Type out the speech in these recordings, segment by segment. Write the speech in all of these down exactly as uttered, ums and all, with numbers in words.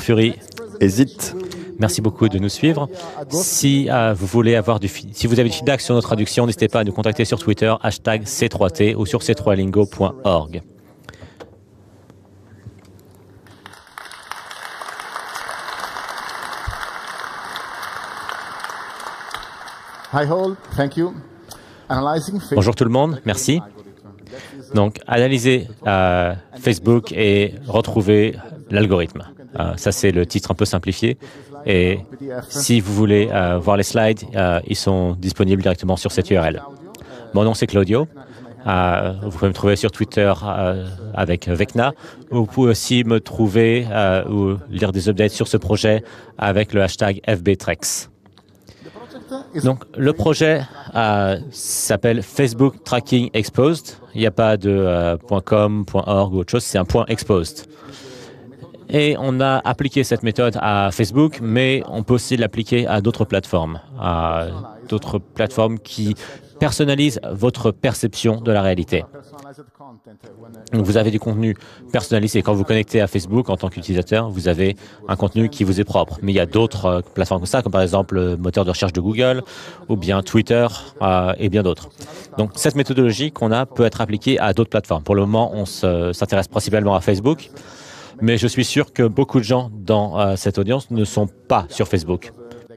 Fury. Hésite. Merci beaucoup de nous suivre. Si euh, vous voulez avoir du si vous avez du feedback sur nos traductions, n'hésitez pas à nous contacter sur Twitter, hashtag C trois T ou sur c trois lingo point org. Bonjour tout le monde, merci. Donc, analyser euh, Facebook et retrouver l'algorithme. Euh, ça, c'est le titre un peu simplifié. Et si vous voulez euh, voir les slides, euh, ils sont disponibles directement sur cette U R L. Mon nom, c'est Claudio. Euh, vous pouvez me trouver sur Twitter euh, avec Vecna. Vous pouvez aussi me trouver euh, ou lire des updates sur ce projet avec le hashtag F B Trex. Donc, le projet euh, s'appelle Facebook Tracking Exposed. Il n'y a pas de euh, .com, .org ou autre chose, c'est un point exposed. Et on a appliqué cette méthode à Facebook, mais on peut aussi l'appliquer à d'autres plateformes, à d'autres plateformes qui personnalisent votre perception de la réalité. Donc, vous avez du contenu personnalisé. Quand vous connectez à Facebook en tant qu'utilisateur, vous avez un contenu qui vous est propre. Mais il y a d'autres euh, plateformes comme ça, comme par exemple le moteur de recherche de Google, ou bien Twitter, euh, et bien d'autres. Donc, cette méthodologie qu'on a peut être appliquée à d'autres plateformes. Pour le moment, on s'intéresse principalement à Facebook, mais je suis sûr que beaucoup de gens dans euh, cette audience ne sont pas sur Facebook.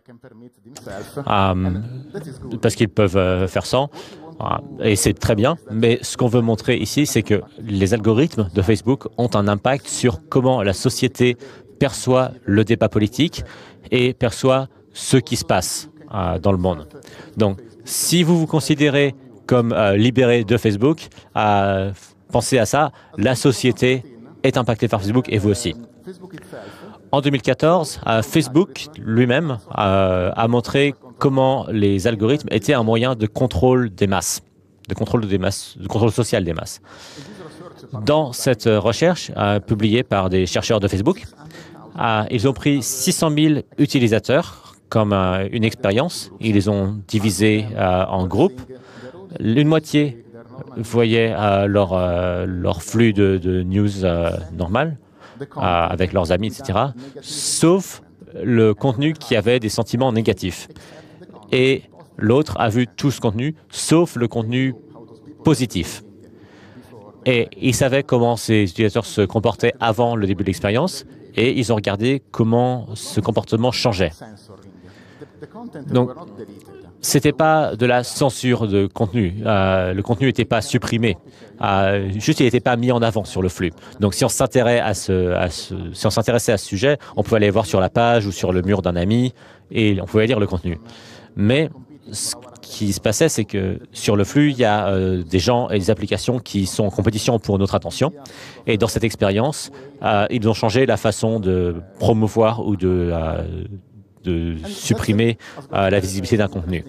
Euh, parce qu'ils peuvent euh, faire sans. Et c'est très bien, mais ce qu'on veut montrer ici, c'est que les algorithmes de Facebook ont un impact sur comment la société perçoit le débat politique et perçoit ce qui se passe euh, dans le monde. Donc, si vous vous considérez comme euh, libéré de Facebook, euh, pensez à ça, la société est impactée par Facebook et vous aussi. En deux mille quatorze, euh, Facebook lui-même euh, a montré comment les algorithmes étaient un moyen de contrôle des masses, de contrôle des masses, de contrôle social des masses. Dans cette recherche euh, publiée par des chercheurs de Facebook, euh, ils ont pris six cent mille utilisateurs comme euh, une expérience. Ils les ont divisés euh, en groupes. Une moitié voyait euh, leur, euh, leur flux de, de news euh, normal, euh, avec leurs amis, et cetera, sauf le contenu qui avait des sentiments négatifs. Et l'autre a vu tout ce contenu, sauf le contenu positif. Et ils savaient comment ces utilisateurs se comportaient avant le début de l'expérience, et ils ont regardé comment ce comportement changeait. Donc, ce n'était pas de la censure de contenu. Euh, le contenu n'était pas supprimé. Euh, juste, il n'était pas mis en avant sur le flux. Donc, si on s'intéressait à ce, à ce, si on s'intéressait à ce sujet, on pouvait aller voir sur la page ou sur le mur d'un ami, et on pouvait lire le contenu. Mais ce qui se passait, c'est que sur le flux, il y a euh, des gens et des applications qui sont en compétition pour notre attention. Et dans cette expérience, euh, ils ont changé la façon de promouvoir ou de, euh, de supprimer euh, la visibilité d'un contenu.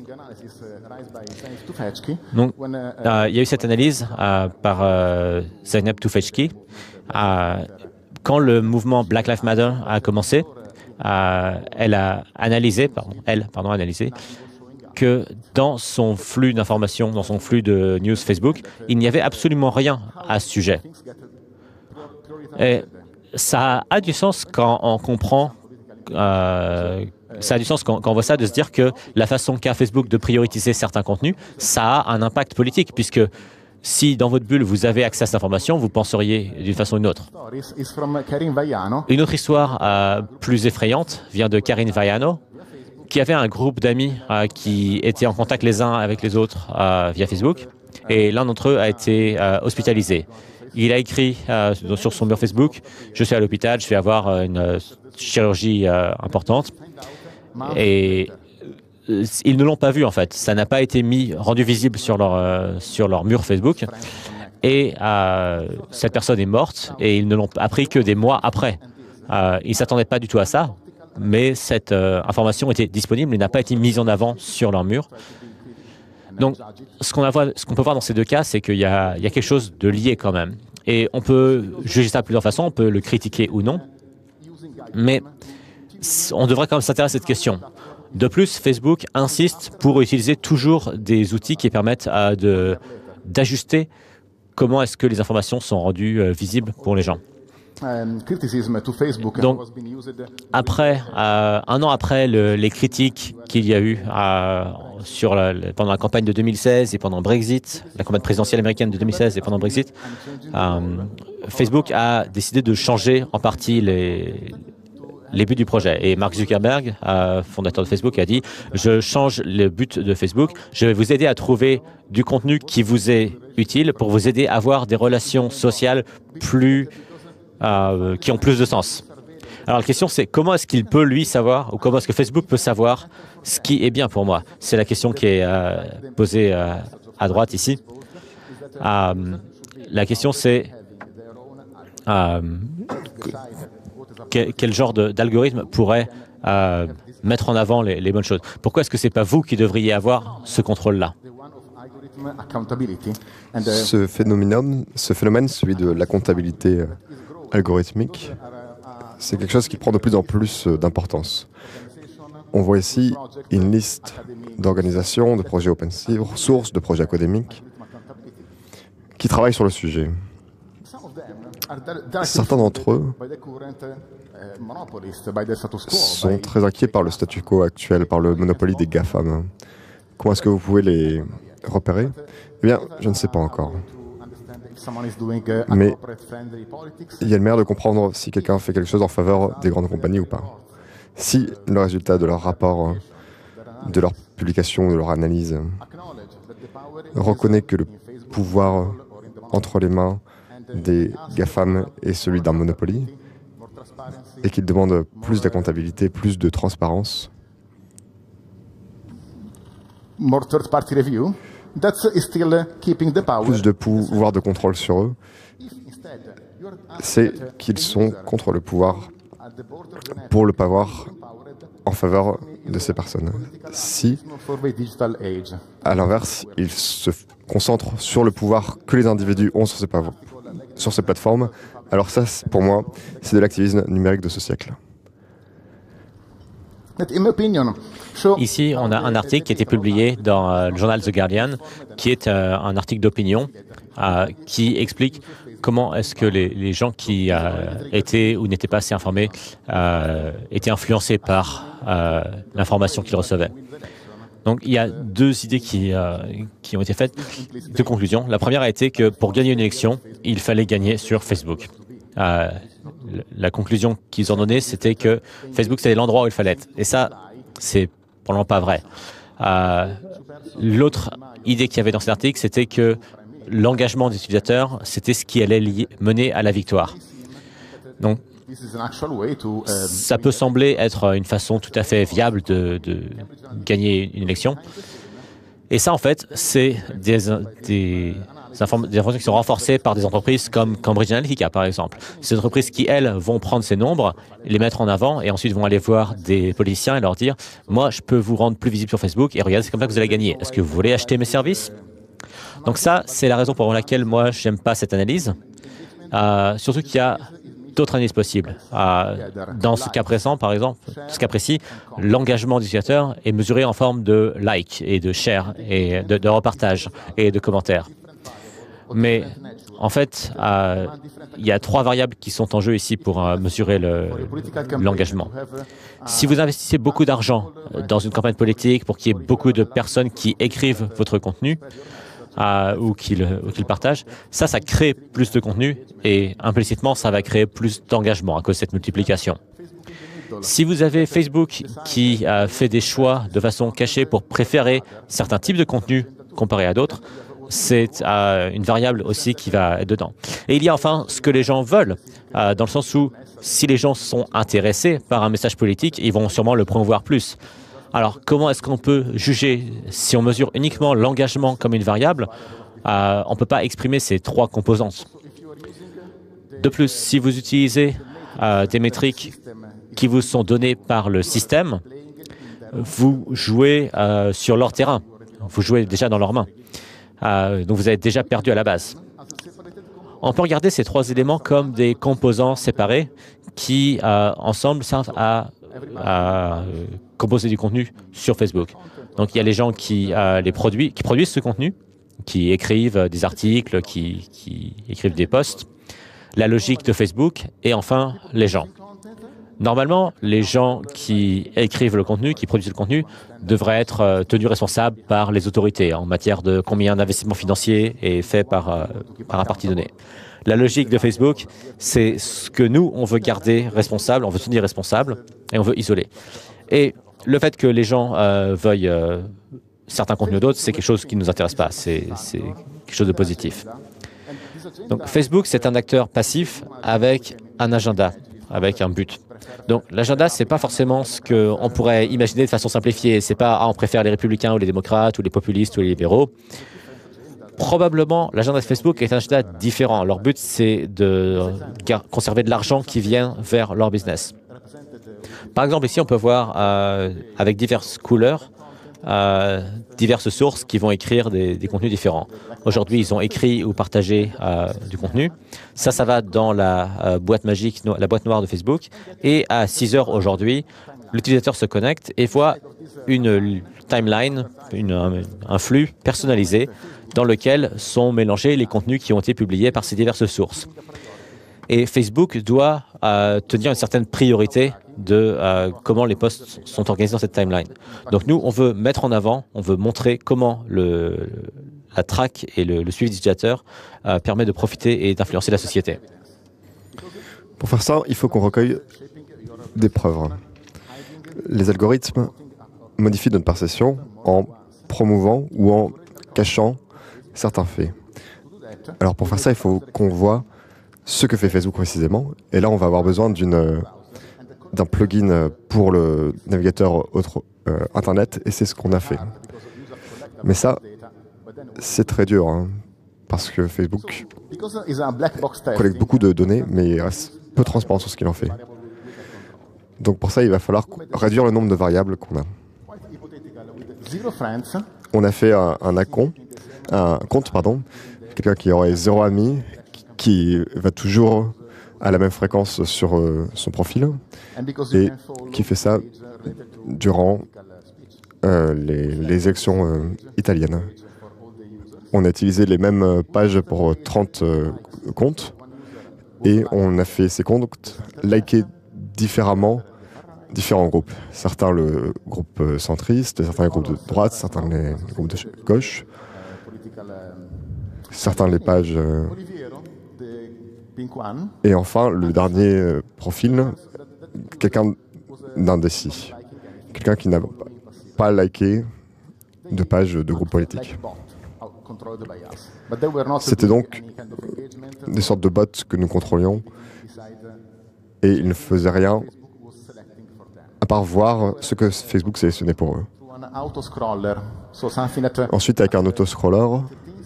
Donc, euh, il y a eu cette analyse euh, par euh, Zeynep Tufekci. Euh, quand le mouvement Black Lives Matter a commencé, Euh, elle a analysé, pardon, elle, pardon, analysé que dans son flux d'informations, dans son flux de news Facebook, il n'y avait absolument rien à ce sujet. Et ça a du sens quand on comprend, euh, ça a du sens quand, quand on voit ça, de se dire que la façon qu'a Facebook de prioriser certains contenus, ça a un impact politique, puisque si dans votre bulle, vous avez accès à cette information, vous penseriez d'une façon ou d'une autre. Une autre histoire euh, plus effrayante vient de Karine Vaiano, qui avait un groupe d'amis euh, qui étaient en contact les uns avec les autres euh, via Facebook, et l'un d'entre eux a été euh, hospitalisé. Il a écrit euh, sur son mur Facebook « Je suis à l'hôpital, je vais avoir une euh, chirurgie euh, importante ». Et ils ne l'ont pas vu en fait, ça n'a pas été mis, rendu visible sur leur, euh, sur leur mur Facebook. Et euh, cette personne est morte et ils ne l'ont appris que des mois après. Euh, ils ne s'attendaient pas du tout à ça, mais cette euh, information était disponible et n'a pas été mise en avant sur leur mur. Donc, ce qu'on ce qu'on peut voir dans ces deux cas, c'est qu'il y, y a quelque chose de lié quand même. Et on peut juger ça de plusieurs façons, on peut le critiquer ou non, mais on devrait quand même s'intéresser à cette question. De plus, Facebook insiste pour utiliser toujours des outils qui permettent euh, de, d'ajuster comment est-ce que les informations sont rendues euh, visibles pour les gens. Donc, après, euh, un an après le, les critiques qu'il y a eu euh, sur la, pendant la campagne de deux mille seize et pendant Brexit, la campagne présidentielle américaine de deux mille seize et pendant Brexit, euh, Facebook a décidé de changer en partie les, les buts du projet. Et Mark Zuckerberg, euh, fondateur de Facebook, a dit « Je change le but de Facebook, je vais vous aider à trouver du contenu qui vous est utile pour vous aider à avoir des relations sociales plus... Euh, qui ont plus de sens. » Alors la question c'est comment est-ce qu'il peut lui savoir, ou comment est-ce que Facebook peut savoir ce qui est bien pour moi? C'est la question qui est euh, posée euh, à droite ici. Euh, la question c'est euh, quel, quel genre d'algorithme pourrait euh, mettre en avant les, les bonnes choses? Pourquoi est-ce que c'est pas vous qui devriez avoir ce contrôle-là? Ce phénomène, ce phénomène, celui de la comptabilité algorithmique, c'est quelque chose qui prend de plus en plus d'importance. On voit ici une liste d'organisations, de projets open source, de projets académiques qui travaillent sur le sujet. Certains d'entre eux sont très inquiets par le statu quo actuel, par le monopole des GAFAM. Comment est-ce que vous pouvez les repérer? Eh bien, je ne sais pas encore. Mais il y a le mérite de comprendre si quelqu'un fait quelque chose en faveur des grandes compagnies ou pas. Si le résultat de leur rapport, de leur publication, de leur analyse reconnaît que le pouvoir entre les mains des GAFAM est celui d'un monopole et qu'il demande plus de comptabilité, plus de transparence, plus de pouvoir de contrôle sur eux, c'est qu'ils sont contre le pouvoir pour le pouvoir en faveur de ces personnes. Si, à l'inverse, ils se concentrent sur le pouvoir que les individus ont sur ces, sur ces plateformes, alors ça, pour moi, c'est de l'activisme numérique de ce siècle. Ici, on a un article qui a été publié dans euh, le journal The Guardian, qui est euh, un article d'opinion euh, qui explique comment est-ce que les, les gens qui euh, étaient ou n'étaient pas assez informés euh, étaient influencés par euh, l'information qu'ils recevaient. Donc, il y a deux idées qui, euh, qui ont été faites, deux conclusions. La première a été que pour gagner une élection, il fallait gagner sur Facebook. Euh, la conclusion qu'ils ont donnée, c'était que Facebook, c'était l'endroit où il fallait être. Et ça, c'est probablement pas vrai. Euh, L'autre idée qu'il y avait dans cet article, c'était que l'engagement des utilisateurs, c'était ce qui allait lier, mener à la victoire. Donc, ça peut sembler être une façon tout à fait viable de, de gagner une élection. Et ça, en fait, c'est des, des, des informations qui sont renforcées par des entreprises comme Cambridge Analytica, par exemple. Ces entreprises qui, elles, vont prendre ces nombres, les mettre en avant et ensuite vont aller voir des politiciens et leur dire « Moi, je peux vous rendre plus visible sur Facebook et regardez, c'est comme ça que vous allez gagner. Est-ce que vous voulez acheter mes services ?» Donc ça, c'est la raison pour laquelle moi, je n'aime pas cette analyse. Euh, surtout qu'il y a d'autres analyses possibles. Euh, dans ce cas présent, par exemple, ce cas précis, l'engagement du utilisateur est mesuré en forme de like et de share et de, de repartage et de commentaires. Mais en fait, euh, il y a trois variables qui sont en jeu ici pour euh, mesurer l'engagement. Si vous investissez beaucoup d'argent dans une campagne politique pour qu'il y ait beaucoup de personnes qui écrivent votre contenu, Euh, ou qu'ils qu partagent, ça, ça crée plus de contenu et implicitement, ça va créer plus d'engagement à cause de cette multiplication. Si vous avez Facebook qui euh, fait des choix de façon cachée pour préférer certains types de contenus comparés à d'autres, c'est euh, une variable aussi qui va être dedans. Et il y a enfin ce que les gens veulent, euh, dans le sens où si les gens sont intéressés par un message politique, ils vont sûrement le promouvoir plus. Alors, comment est-ce qu'on peut juger si on mesure uniquement l'engagement comme une variable? euh, On ne peut pas exprimer ces trois composantes. De plus, si vous utilisez euh, des métriques qui vous sont données par le système, vous jouez euh, sur leur terrain. Vous jouez déjà dans leurs mains. Euh, donc, vous avez déjà perdu à la base. On peut regarder ces trois éléments comme des composants séparés qui, euh, ensemble, servent à, à composer du contenu sur Facebook. Donc, il y a les gens qui, euh, les produisent, qui produisent ce contenu, qui écrivent des articles, qui, qui écrivent des posts. la logique de Facebook et enfin les gens. Normalement, les gens qui écrivent le contenu, qui produisent le contenu, devraient être euh, tenus responsables par les autorités en matière de combien d'investissement financier est fait par, euh, par un parti donné. La logique de Facebook, c'est ce que nous, on veut garder responsable, on veut tenir responsable et on veut isoler. Et le fait que les gens euh, veuillent euh, certains contenus d'autres, c'est quelque chose qui ne nous intéresse pas, c'est quelque chose de positif. Donc Facebook, c'est un acteur passif avec un agenda, avec un but. Donc l'agenda, ce n'est pas forcément ce qu'on pourrait imaginer de façon simplifiée. Ce n'est pas ah, on préfère les républicains ou les démocrates ou les populistes ou les libéraux. Probablement, l'agenda de Facebook est un agenda différent. Leur but, c'est de conserver de l'argent qui vient vers leur business. Par exemple, ici, on peut voir euh, avec diverses couleurs, euh, diverses sources qui vont écrire des, des contenus différents. Aujourd'hui, ils ont écrit ou partagé euh, du contenu. Ça, ça va dans la euh, boîte magique, no la boîte noire de Facebook. Et à six heures aujourd'hui, l'utilisateur se connecte et voit une timeline, une, un, un flux personnalisé dans lequel sont mélangés les contenus qui ont été publiés par ces diverses sources. Et Facebook doit euh, tenir une certaine priorité de euh, comment les posts sont organisés dans cette timeline. Donc nous, on veut mettre en avant, on veut montrer comment le, la traque et le, le suivi d'utilisateurs euh, permet de profiter et d'influencer la société. Pour faire ça, il faut qu'on recueille des preuves. Les algorithmes modifient notre perception en promouvant ou en cachant certains faits. Alors pour faire ça, il faut qu'on voit ce que fait Facebook précisément. Et là, on va avoir besoin d'une d'un plugin pour le navigateur autre, euh, Internet, et c'est ce qu'on a fait. Mais ça, c'est très dur, hein, parce que Facebook collecte beaucoup de données, mais il reste peu transparent sur ce qu'il en fait. Donc pour ça, il va falloir réduire le nombre de variables qu'on a. On a fait un, un, account, un compte, pardon, quelqu'un qui aurait zéro ami, qui va toujours à la même fréquence sur euh, son profil et qui fait ça durant euh, les, les élections euh, italiennes. On a utilisé les mêmes pages pour trente euh, comptes et on a fait ces comptes liker différemment différents groupes. Certains le groupe centriste, certains les groupes de droite, certains les, les groupes de gauche, certains les pages... Euh, Et enfin, le dernier euh, profil, quelqu'un d'indécis. Quelqu'un qui n'a pas liké de page de groupe politique. C'était donc des sortes de bots que nous contrôlions et ils ne faisaient rien à part voir ce que Facebook sélectionnait pour eux. Ensuite, avec un autoscroller,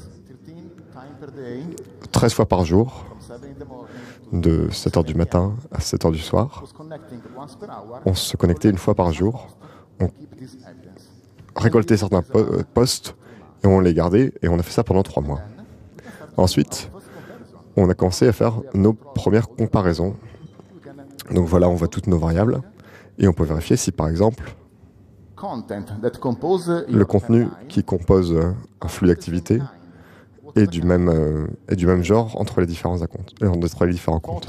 treize fois par jour, de sept heures du matin à sept heures du soir. On se connectait une fois par jour, on récoltait certains po posts et on les gardait, et on a fait ça pendant trois mois. Ensuite, on a commencé à faire nos premières comparaisons. Donc voilà, on voit toutes nos variables, et on peut vérifier si par exemple, le contenu qui compose un flux d'activité et du même euh, et du même genre entre les différents comptes, euh, entre les différents comptes.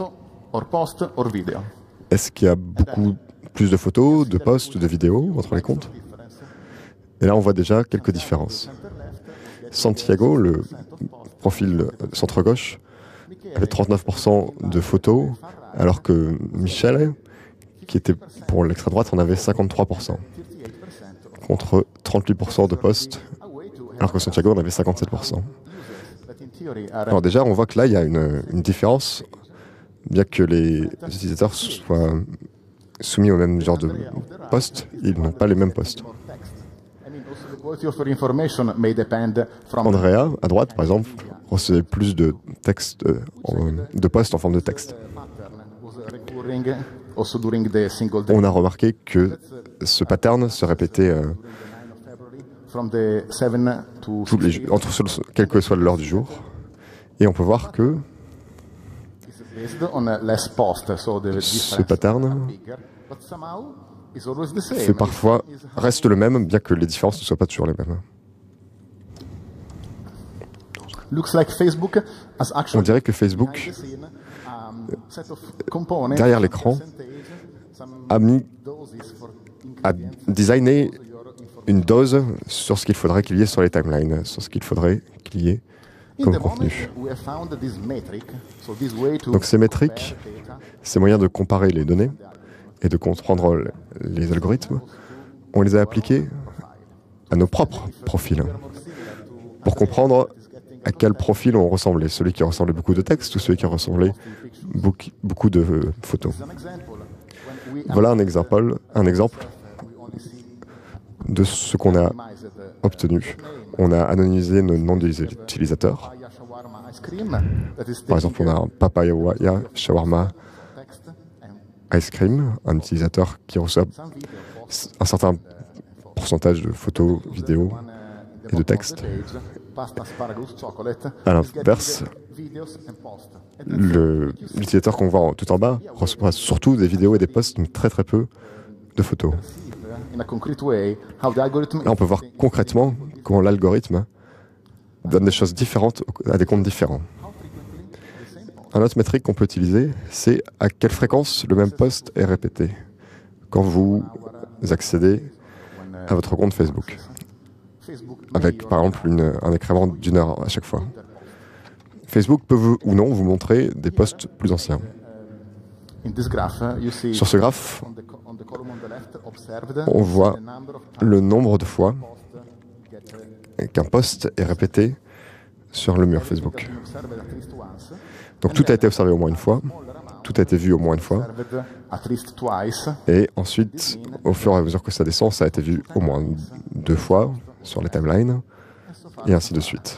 Est-ce qu'il y a beaucoup plus de photos, de posts, de vidéos entre les comptes? Et là, on voit déjà quelques différences. Santiago, le profil centre-gauche, avait trente-neuf pour cent de photos, alors que Michel, qui était pour l'extrême droite, en avait cinquante-trois pour cent, contre trente-huit pour cent de posts, alors que Santiago en avait cinquante-sept pour cent. Alors déjà, on voit que là, il y a une, une différence, bien que les utilisateurs soient soumis au même genre de postes, ils n'ont pas les mêmes postes. Andrea, à droite, par exemple, recevait plus de textes, de postes en forme de texte. On a remarqué que ce pattern se répétait euh, tous les, entre quelle que soit l'heure du jour. Et on peut voir que ce pattern fait parfois, reste le même, bien que les différences ne soient pas toujours les mêmes. On dirait que Facebook derrière l'écran, a mis, a designé une dose sur ce qu'il faudrait qu'il y ait sur les timelines, sur ce qu'il faudrait qu'il y ait comme contenu. Donc ces métriques, ces moyens de comparer les données et de comprendre les algorithmes, on les a appliqués à nos propres profils pour comprendre à quel profil on ressemblait, celui qui ressemblait beaucoup de texte ou celui qui ressemblait beaucoup de photos. Voilà un exemple, un exemple de ce qu'on a obtenu. On a anonymisé nos noms des utilisateurs. Par exemple, on a un Papaya Shawarma Ice Cream, un utilisateur qui reçoit un certain pourcentage de photos, vidéos et de textes. À l'inverse, l'utilisateur qu'on voit tout en bas reçoit surtout des vidéos et des posts, mais très très peu de photos. Là, on peut voir concrètement comment l'algorithme donne des choses différentes à des comptes différents. Un autre métrique qu'on peut utiliser, c'est à quelle fréquence le même post est répété quand vous accédez à votre compte Facebook, avec par exemple une, un incrément d'une heure à chaque fois. Facebook peut vous, ou non vous montrer des posts plus anciens. Sur ce graphe, on voit le nombre de fois qu'un post est répété sur le mur Facebook. Donc tout a été observé au moins une fois, tout a été vu au moins une fois, et ensuite, au fur et à mesure que ça descend, ça a été vu au moins deux fois sur les timelines, et ainsi de suite.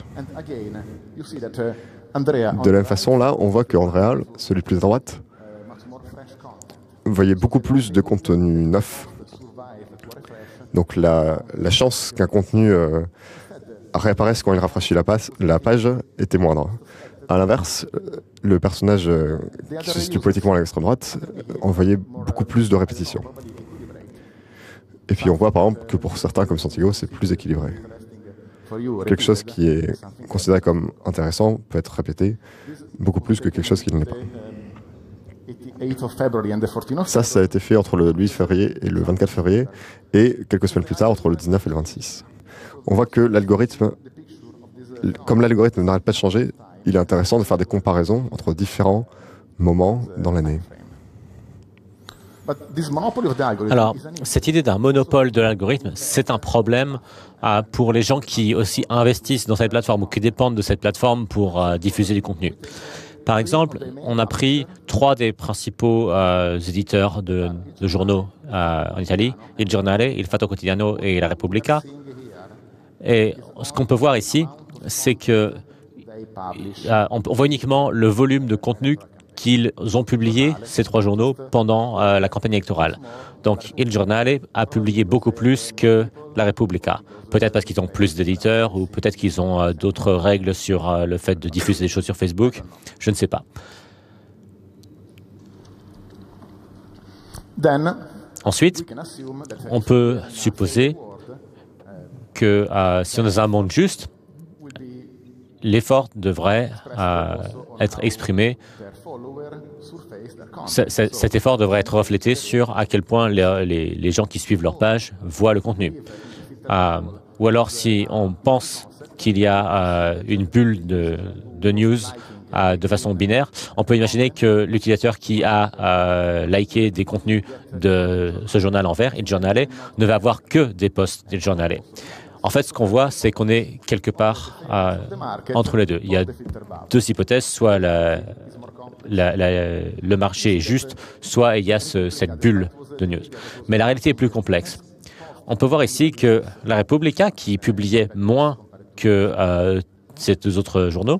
De la même façon, là, on voit que Andrea, celui plus à droite, voyait beaucoup plus de contenu neuf. Donc la, la chance qu'un contenu euh, réapparaisse quand il rafraîchit la, passe, la page était moindre. À l'inverse, le personnage euh, qui se situe politiquement à l'extrême droite en voyait beaucoup plus de répétitions. Et puis on voit par exemple que pour certains comme Santiago, c'est plus équilibré. Quelque chose qui est considéré comme intéressant peut être répété beaucoup plus que quelque chose qui ne l'est pas. Ça, ça a été fait entre le huit février et le vingt-quatre février, et quelques semaines plus tard, entre le dix-neuf et le vingt-six. On voit que l'algorithme, comme l'algorithme n'arrête pas de changer, il est intéressant de faire des comparaisons entre différents moments dans l'année. Alors, cette idée d'un monopole de l'algorithme, c'est un problème euh, pour les gens qui aussi investissent dans cette plateforme ou qui dépendent de cette plateforme pour euh, diffuser du contenu. Par exemple, on a pris trois des principaux euh, éditeurs de, de journaux euh, en Italie, Il Giornale, Il Fatto Quotidiano et La Repubblica. Et ce qu'on peut voir ici, c'est que euh, on voit uniquement le volume de contenu qu'ils ont publié, ces trois journaux, pendant euh, la campagne électorale. Donc, Il Giornale a publié beaucoup plus que La Repubblica. Peut-être parce qu'ils ont plus d'éditeurs ou peut-être qu'ils ont euh, d'autres règles sur euh, le fait de diffuser des choses sur Facebook. Je ne sais pas. Ensuite, on peut supposer que euh, si on est dans un monde juste, l'effort devrait euh, être exprimé. C cet effort devrait être reflété sur à quel point les, les, les gens qui suivent leur page voient le contenu. Euh, ou alors, si on pense qu'il y a euh, une bulle de, de news euh, de façon binaire, on peut imaginer que l'utilisateur qui a euh, liké des contenus de ce journal en vert, Il Giornale, ne va avoir que des posts d'Il Giornale. En fait, ce qu'on voit, c'est qu'on est quelque part euh, entre les deux. Il y a deux hypothèses, soit la, la, la, le marché est juste, soit il y a ce, cette bulle de news. Mais la réalité est plus complexe. On peut voir ici que La Repubblica, qui publiait moins que euh, ces deux autres journaux,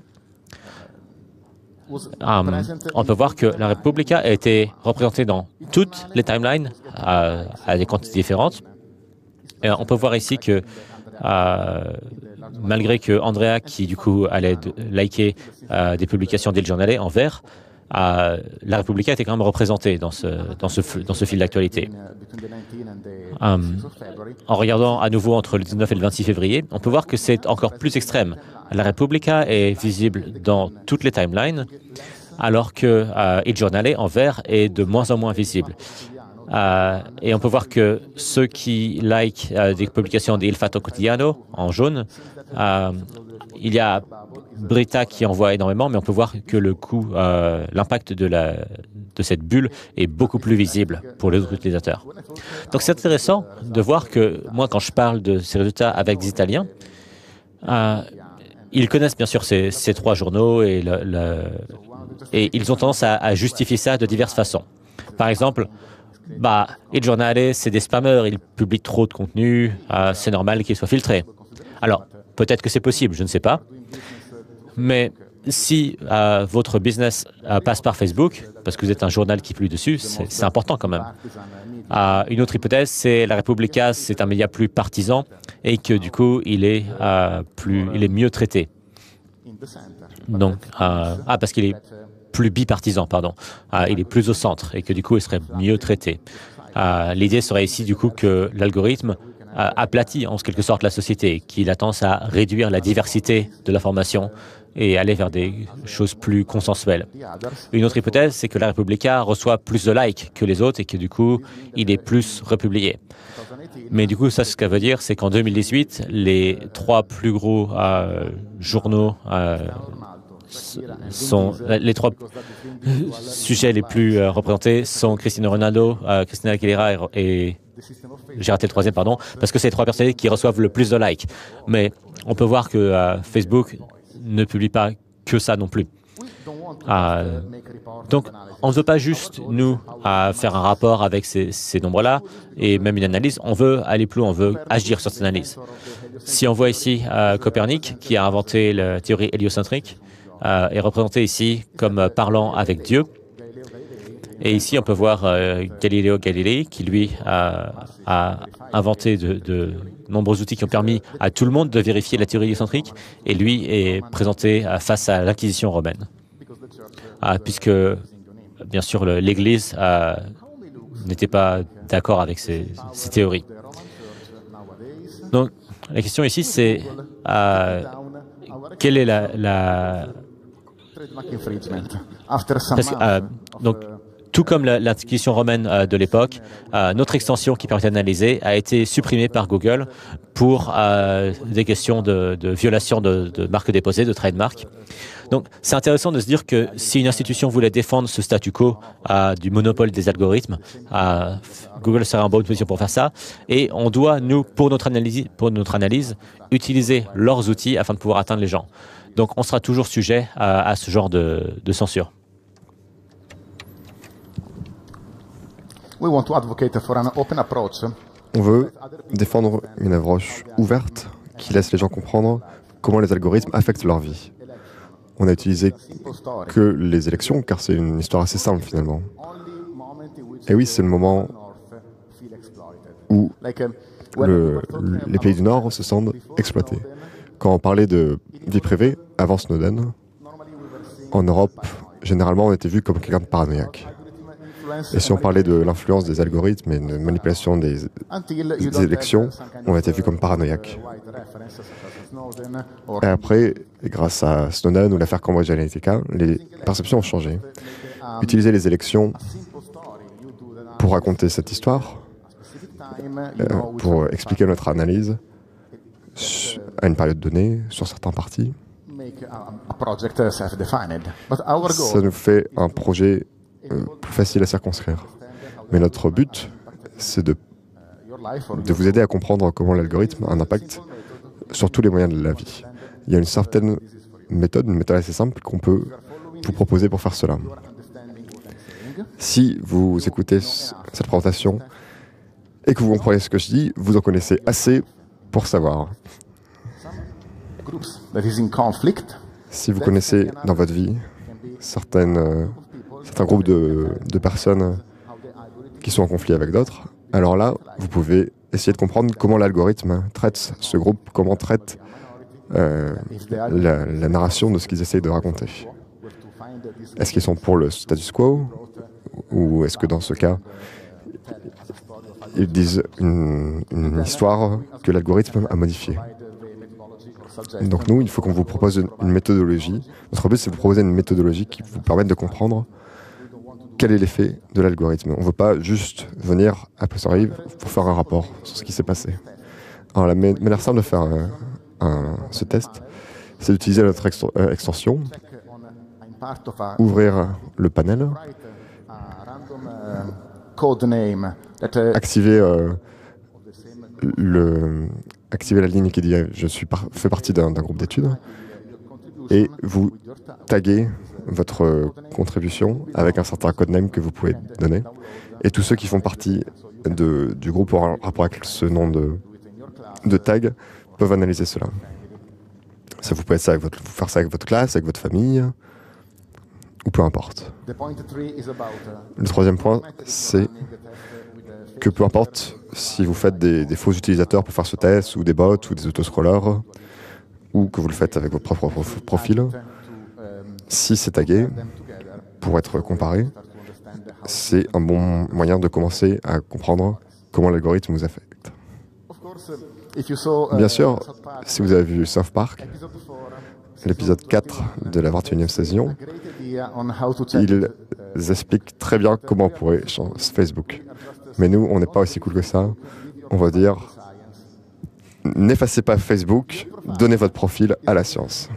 um, on peut voir que La Repubblica a été représentée dans toutes les timelines à, à des quantités différentes. Et on peut voir ici que Euh, malgré que Andrea, qui du coup allait liker euh, des publications d'Il Giornale en vert, euh, La Repubblica était quand même représentée dans ce, dans ce, dans ce fil d'actualité. Euh, en regardant à nouveau entre le dix-neuf et le vingt-six février, on peut voir que c'est encore plus extrême. La Repubblica est visible dans toutes les timelines, alors que euh, Il Giornale en vert est de moins en moins visible. Euh, et on peut voir que ceux qui like euh, des publications d'Il Fatto Quotidiano en jaune, euh, il y a Britta qui envoie énormément, mais on peut voir que le coût, euh, l'impact de, la, de cette bulle est beaucoup plus visible pour les autres utilisateurs. Donc c'est intéressant de voir que moi, quand je parle de ces résultats avec des Italiens, euh, ils connaissent bien sûr ces, ces trois journaux et, le, le, et ils ont tendance à, à justifier ça de diverses façons. Par exemple, bah, Il Giornale, c'est des spammers, ils publient trop de contenu, euh, c'est normal qu'ils soient filtrés. Alors, peut-être que c'est possible, je ne sais pas. Mais si euh, votre business euh, passe par Facebook, parce que vous êtes un journal qui publie dessus, c'est important quand même. Euh, une autre hypothèse, c'est la Repubblica, c'est un média plus partisan et que du coup, il est, euh, plus, il est mieux traité. Donc, euh, ah, parce qu'il est plus bipartisan, pardon. Euh, il est plus au centre et que du coup, il serait mieux traité. Euh, L'idée serait ici du coup que l'algorithme euh, aplatit en quelque sorte la société, qu'il a tendance à réduire la diversité de l'information et aller vers des choses plus consensuelles. Une autre hypothèse, c'est que la Repubblica reçoit plus de likes que les autres et que du coup, il est plus republié. Mais du coup, ça, ce que ça veut dire, c'est qu'en deux mille dix-huit, les trois plus gros euh, journaux euh, sont les trois sujets les plus euh, représentés sont Cristiano Ronaldo, euh, Christina Aguilera et, et j'ai raté le troisième, pardon, parce que c'est les trois personnes qui reçoivent le plus de likes. Mais on peut voir que euh, Facebook ne publie pas que ça non plus. Euh, donc, on ne veut pas juste, nous, euh, faire un rapport avec ces, ces nombres-là et même une analyse, on veut aller plus loin, on veut agir sur cette analyse. Si on voit ici euh, Copernic, qui a inventé la théorie héliocentrique, euh, est représenté ici comme euh, parlant avec Dieu. Et ici, on peut voir euh, Galileo Galilei, qui lui a, a inventé de, de nombreux outils qui ont permis à tout le monde de vérifier la théorie héliocentrique, et lui est présenté euh, face à l'Inquisition romaine. Ah, puisque, bien sûr, l'Église euh, n'était pas d'accord avec ces, ces théories. Donc, la question ici, c'est euh, quelle est la... la... Parce que, euh, donc, tout comme l'Inquisition romaine euh, de l'époque, euh, notre extension qui permet d'analyser a été supprimée par Google pour euh, des questions de, de violation de, de marques déposées, de trademark. Donc, c'est intéressant de se dire que si une institution voulait défendre ce statu quo euh, du monopole des algorithmes, euh, Google serait en bonne position pour faire ça. Et on doit, nous, pour notre analyse, pour notre analyse, utiliser leurs outils afin de pouvoir atteindre les gens. Donc, on sera toujours sujet à, à ce genre de, de censure. On veut défendre une approche ouverte qui laisse les gens comprendre comment les algorithmes affectent leur vie. On n'a utilisé que les élections, car c'est une histoire assez simple finalement. Et oui, c'est le moment où le, les pays du Nord se sentent exploités. Quand on parlait de vie privée, avant Snowden, en Europe, généralement, on était vu comme quelqu'un de paranoïaque. Et si on parlait de l'influence des algorithmes et de manipulation des, des élections, on était vu comme paranoïaque. Et après, grâce à Snowden ou l'affaire Cambridge Analytica, les perceptions ont changé. Utiliser les élections pour raconter cette histoire, euh, pour expliquer notre analyse à une période donnée, sur certains partis, ça nous fait un projet Euh, plus facile à circonscrire. Mais notre but, c'est de, de vous aider à comprendre comment l'algorithme a un impact sur tous les moyens de la vie. Il y a une certaine méthode, une méthode assez simple qu'on peut vous proposer pour faire cela. Si vous écoutez cette présentation et que vous comprenez ce que je dis, vous en connaissez assez pour savoir. Si vous connaissez dans votre vie certaines... Euh, certains groupes de, de personnes qui sont en conflit avec d'autres, alors là, vous pouvez essayer de comprendre comment l'algorithme traite ce groupe, comment traite euh, la, la narration de ce qu'ils essayent de raconter. Est-ce qu'ils sont pour le status quo, ou est-ce que dans ce cas, ils disent une, une histoire que l'algorithme a modifiée? Donc nous, il faut qu'on vous propose une, une méthodologie. Notre but, c'est de vous proposer une méthodologie qui vous permette de comprendre quel est l'effet de l'algorithme. On ne veut pas juste venir a posteriori pour faire un rapport sur ce qui s'est passé. Alors la manière simple de faire un, un, ce test, c'est d'utiliser notre extension, ouvrir le panel, activer, euh, le, activer la ligne qui dit « je suis par, fais partie d'un groupe d'études » et vous taguez votre contribution avec un certain codename que vous pouvez donner. Et tous ceux qui font partie de, du groupe en rapport avec ce nom de, de tag peuvent analyser cela. Ça, vous pouvez ça avec votre, faire ça avec votre classe, avec votre famille, ou peu importe. Le troisième point, c'est que peu importe si vous faites des, des faux utilisateurs pour faire ce test, ou des bots, ou des autoscrollers, ou que vous le faites avec votre propre profil, si c'est tagué, pour être comparé, c'est un bon moyen de commencer à comprendre comment l'algorithme vous affecte. Bien sûr, si vous avez vu South Park, l'épisode quatre de la vingt et unième saison, ils expliquent très bien comment on pourrait changer Facebook. Mais nous, on n'est pas aussi cool que ça. On va dire, n'effacez pas Facebook, donnez votre profil à la science.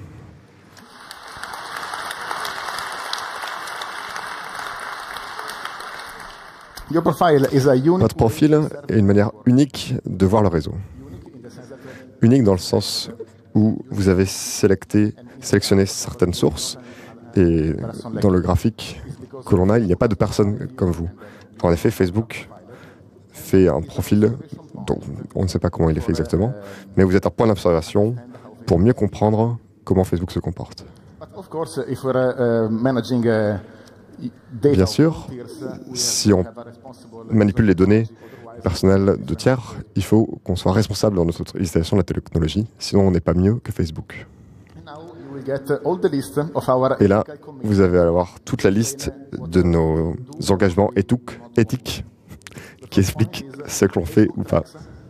Votre profil est une manière unique de voir le réseau. Unique dans le sens où vous avez sélecté, sélectionné certaines sources et dans le graphique que l'on a, il n'y a pas de personne comme vous. En effet, Facebook fait un profil dont on ne sait pas comment il est fait exactement, mais vous êtes un point d'observation pour mieux comprendre comment Facebook se comporte. Bien sûr, si on manipule les données personnelles de tiers, il faut qu'on soit responsable dans notre utilisation de la technologie, sinon on n'est pas mieux que Facebook. Et là, vous allez avoir toute la liste de nos engagements éthiques qui expliquent ce que l'on fait ou pas.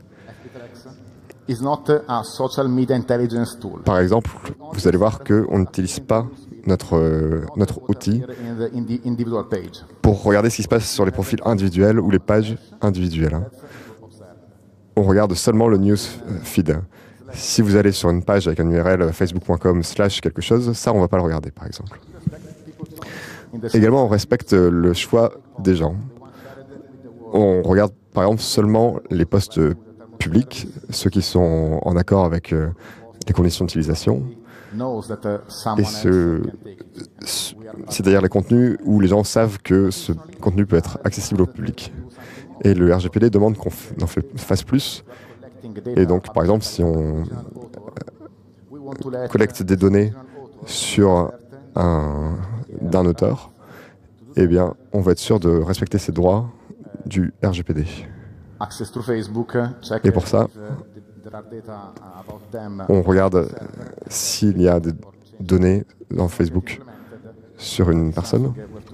Par exemple, vous allez voir qu'on n'utilise pas notre, euh, notre outil pour regarder ce qui se passe sur les profils individuels ou les pages individuelles. On regarde seulement le news feed. Si vous allez sur une page avec un U R L facebook point com slash quelque chose, ça on ne va pas le regarder par exemple. Également, on respecte le choix des gens. On regarde par exemple seulement les posts publics, ceux qui sont en accord avec euh, les conditions d'utilisation. Et ce, c'est-à-dire les contenus où les gens savent que ce contenu peut être accessible au public. Et le R G P D demande qu'on en fasse plus. Et donc, par exemple, si on euh, collecte des données sur un d'un auteur, eh bien, on va être sûr de respecter ses droits du R G P D. Et pour ça, on regarde s'il y a des données dans Facebook sur une personne.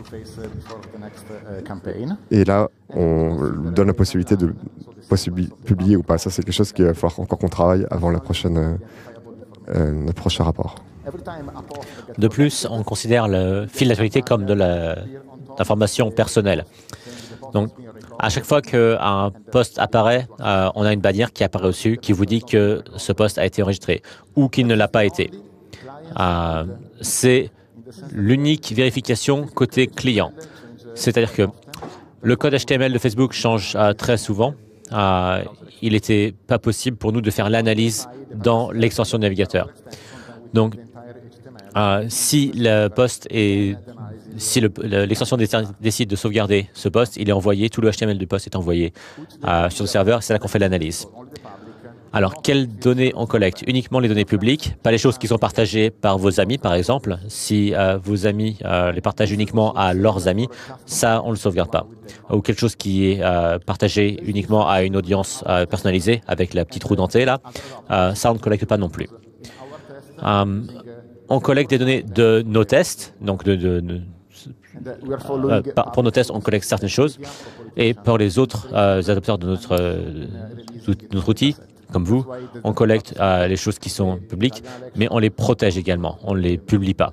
Et là, on donne la possibilité de possibi- publier ou pas. Ça, c'est quelque chose qu'il va falloir encore qu'on travaille avant la prochaine, euh, le prochain rapport. De plus, on considère le fil d'actualité comme de l'information personnelle. Donc, à chaque fois qu'un post apparaît, euh, on a une bannière qui apparaît au-dessus qui vous dit que ce post a été enregistré ou qu'il ne l'a pas été. Euh, c'est l'unique vérification côté client. C'est-à-dire que le code H T M L de Facebook change euh, très souvent. Euh, il n'était pas possible pour nous de faire l'analyse dans l'extension de navigateur. Donc, euh, si le post est Si l'extension le, le, décide de sauvegarder ce poste, il est envoyé, tout le H T M L du poste est envoyé euh, sur le serveur, c'est là qu'on fait l'analyse. Alors, quelles données on collecte? Uniquement les données publiques, pas les choses qui sont partagées par vos amis, par exemple. Si euh, vos amis euh, les partagent uniquement à leurs amis, ça, on ne le sauvegarde pas. Ou quelque chose qui est euh, partagé uniquement à une audience euh, personnalisée, avec la petite roue dentée, là, euh, ça, on ne collecte pas non plus. Euh, on collecte des données de nos tests, donc de... de, de Euh, pour nos tests, on collecte certaines choses, et pour les autres euh, adopteurs de notre, euh, notre outil, comme vous, on collecte euh, les choses qui sont publiques, mais on les protège également, on ne les publie pas.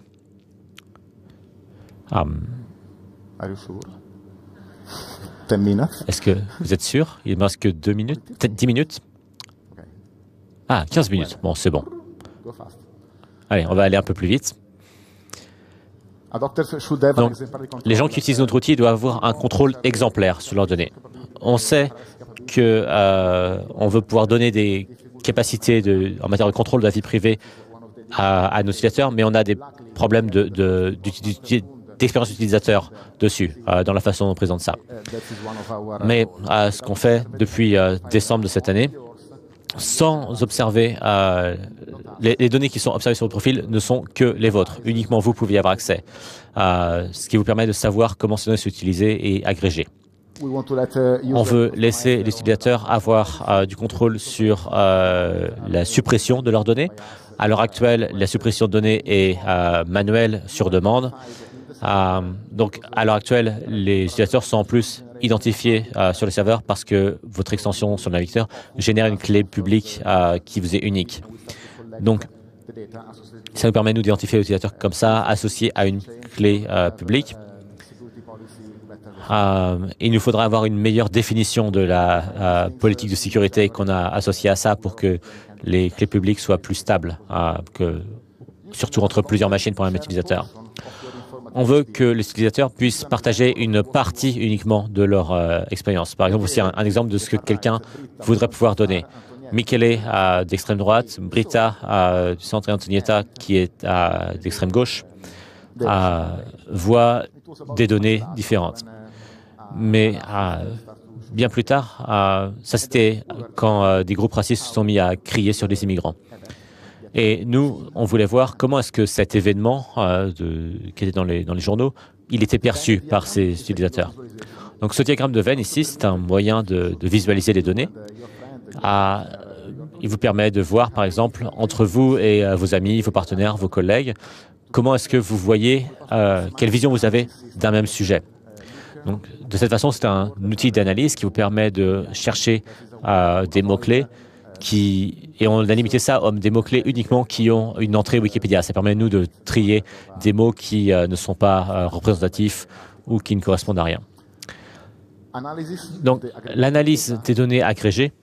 Um, Est-ce que vous êtes sûr? Il ne me reste que deux minutes, peut-être dix minutes? Ah, quinze minutes, bon, c'est bon. Allez, on va aller un peu plus vite. Donc, les gens qui utilisent notre outil doivent avoir un contrôle exemplaire sur leurs données. On sait qu'on euh, veut pouvoir donner des capacités de, en matière de contrôle de la vie privée à, à nos utilisateurs, mais on a des problèmes de, de, d'expérience utilisateur dessus, euh, dans la façon dont on présente ça. Mais euh, ce qu'on fait depuis euh, décembre de cette année, sans observer, euh, les, les données qui sont observées sur votre profil ne sont que les vôtres. Uniquement vous pouvez y avoir accès, euh, ce qui vous permet de savoir comment ces données sont utilisées et agrégées. On veut laisser les utilisateurs avoir euh, du contrôle sur euh, la suppression de leurs données. À l'heure actuelle, la suppression de données est euh, manuelle sur demande. Euh, donc, à l'heure actuelle, les utilisateurs sont en plus identifiés euh, sur le serveur parce que votre extension sur le navigateur génère une clé publique euh, qui vous est unique. Donc, ça nous permet, nous, d'identifier les utilisateurs comme ça, associés à une clé euh, publique. Euh, il nous faudra avoir une meilleure définition de la euh, politique de sécurité qu'on a associée à ça pour que les clés publiques soient plus stables, euh, que, surtout entre plusieurs machines pour un même utilisateur. On veut que les utilisateurs puissent partager une partie uniquement de leur euh, expérience. Par exemple, aussi un, un exemple de ce que quelqu'un voudrait pouvoir donner. Michele euh, d'extrême droite, Britta euh, du centre et Antonietta qui est euh, d'extrême gauche euh, voient des données différentes. Mais euh, bien plus tard, euh, ça c'était quand euh, des groupes racistes se sont mis à crier sur les immigrants. Et nous, on voulait voir comment est-ce que cet événement euh, de, qui était dans les, dans les journaux, il était perçu par ces utilisateurs. Donc ce diagramme de Venn ici, c'est un moyen de, de visualiser les données. À, il vous permet de voir, par exemple, entre vous et euh, vos amis, vos partenaires, vos collègues, comment est-ce que vous voyez, euh, quelle vision vous avez d'un même sujet. Donc, de cette façon, c'est un outil d'analyse qui vous permet de chercher euh, des mots-clés qui, et on a limité ça à des mots-clés uniquement qui ont une entrée Wikipédia. Ça permet, nous, de trier des mots qui euh, ne sont pas euh, représentatifs ou qui ne correspondent à rien. Donc, l'analyse des données agrégées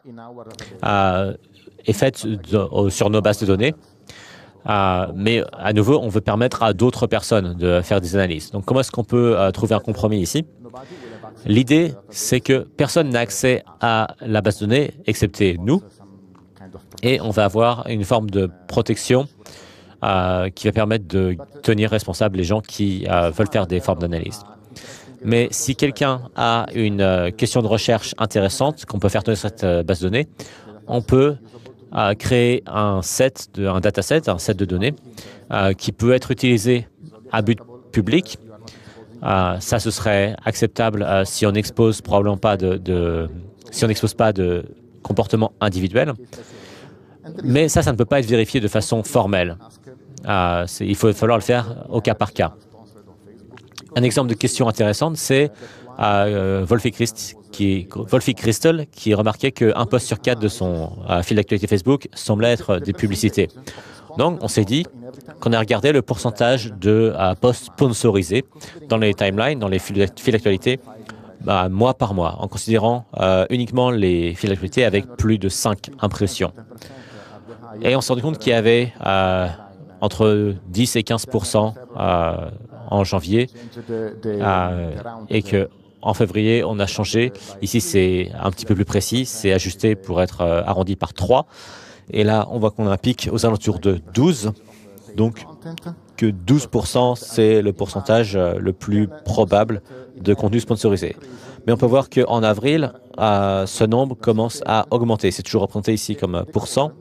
euh, est faite de, sur nos bases de données. Euh, mais à nouveau, on veut permettre à d'autres personnes de faire des analyses. Donc, comment est-ce qu'on peut euh, trouver un compromis ici? L'idée, c'est que personne n'a accès à la base de données, excepté nous, et on va avoir une forme de protection euh, qui va permettre de tenir responsables les gens qui euh, veulent faire des formes d'analyse. Mais si quelqu'un a une euh, question de recherche intéressante qu'on peut faire tenir cette euh, base de données, on peut à créer un set, de, un dataset, un set de données euh, qui peut être utilisé à but public. Euh, ça, ce serait acceptable euh, si on n'expose probablement pas de, de, si on n'expose pas de comportement individuel. Mais ça, ça ne peut pas être vérifié de façon formelle. Euh, il faut falloir le faire au cas par cas. Un exemple de question intéressante, c'est euh, Wolfie Christ, qui, Wolfie Crystal, qui remarquait qu'un post sur quatre de son euh, fil d'actualité Facebook semblait être des publicités. Donc, on s'est dit qu'on a regardé le pourcentage de euh, posts sponsorisés dans les timelines, dans les fils d'actualité, bah, mois par mois, en considérant euh, uniquement les fils d'actualité avec plus de cinq impressions. Et on s'est rendu compte qu'il y avait euh, entre dix et quinze pour cent euh, en janvier euh, et que en février, on a changé. Ici, c'est un petit peu plus précis. C'est ajusté pour être euh, arrondi par trois. Et là, on voit qu'on a un pic aux alentours de douze. Donc, que douze pour cent, c'est le pourcentage euh, le plus probable de contenu sponsorisé. Mais on peut voir qu'en avril, euh, ce nombre commence à augmenter. C'est toujours représenté ici comme pourcent.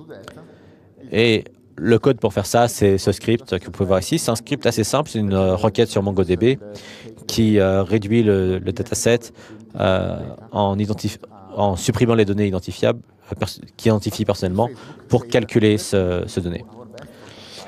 Et le code pour faire ça, c'est ce script que vous pouvez voir ici. C'est un script assez simple. C'est une euh, requête sur MongoDB qui euh, réduit le, le dataset euh, en, en supprimant les données identifiables, euh, qui identifient personnellement, pour calculer ce, ce données.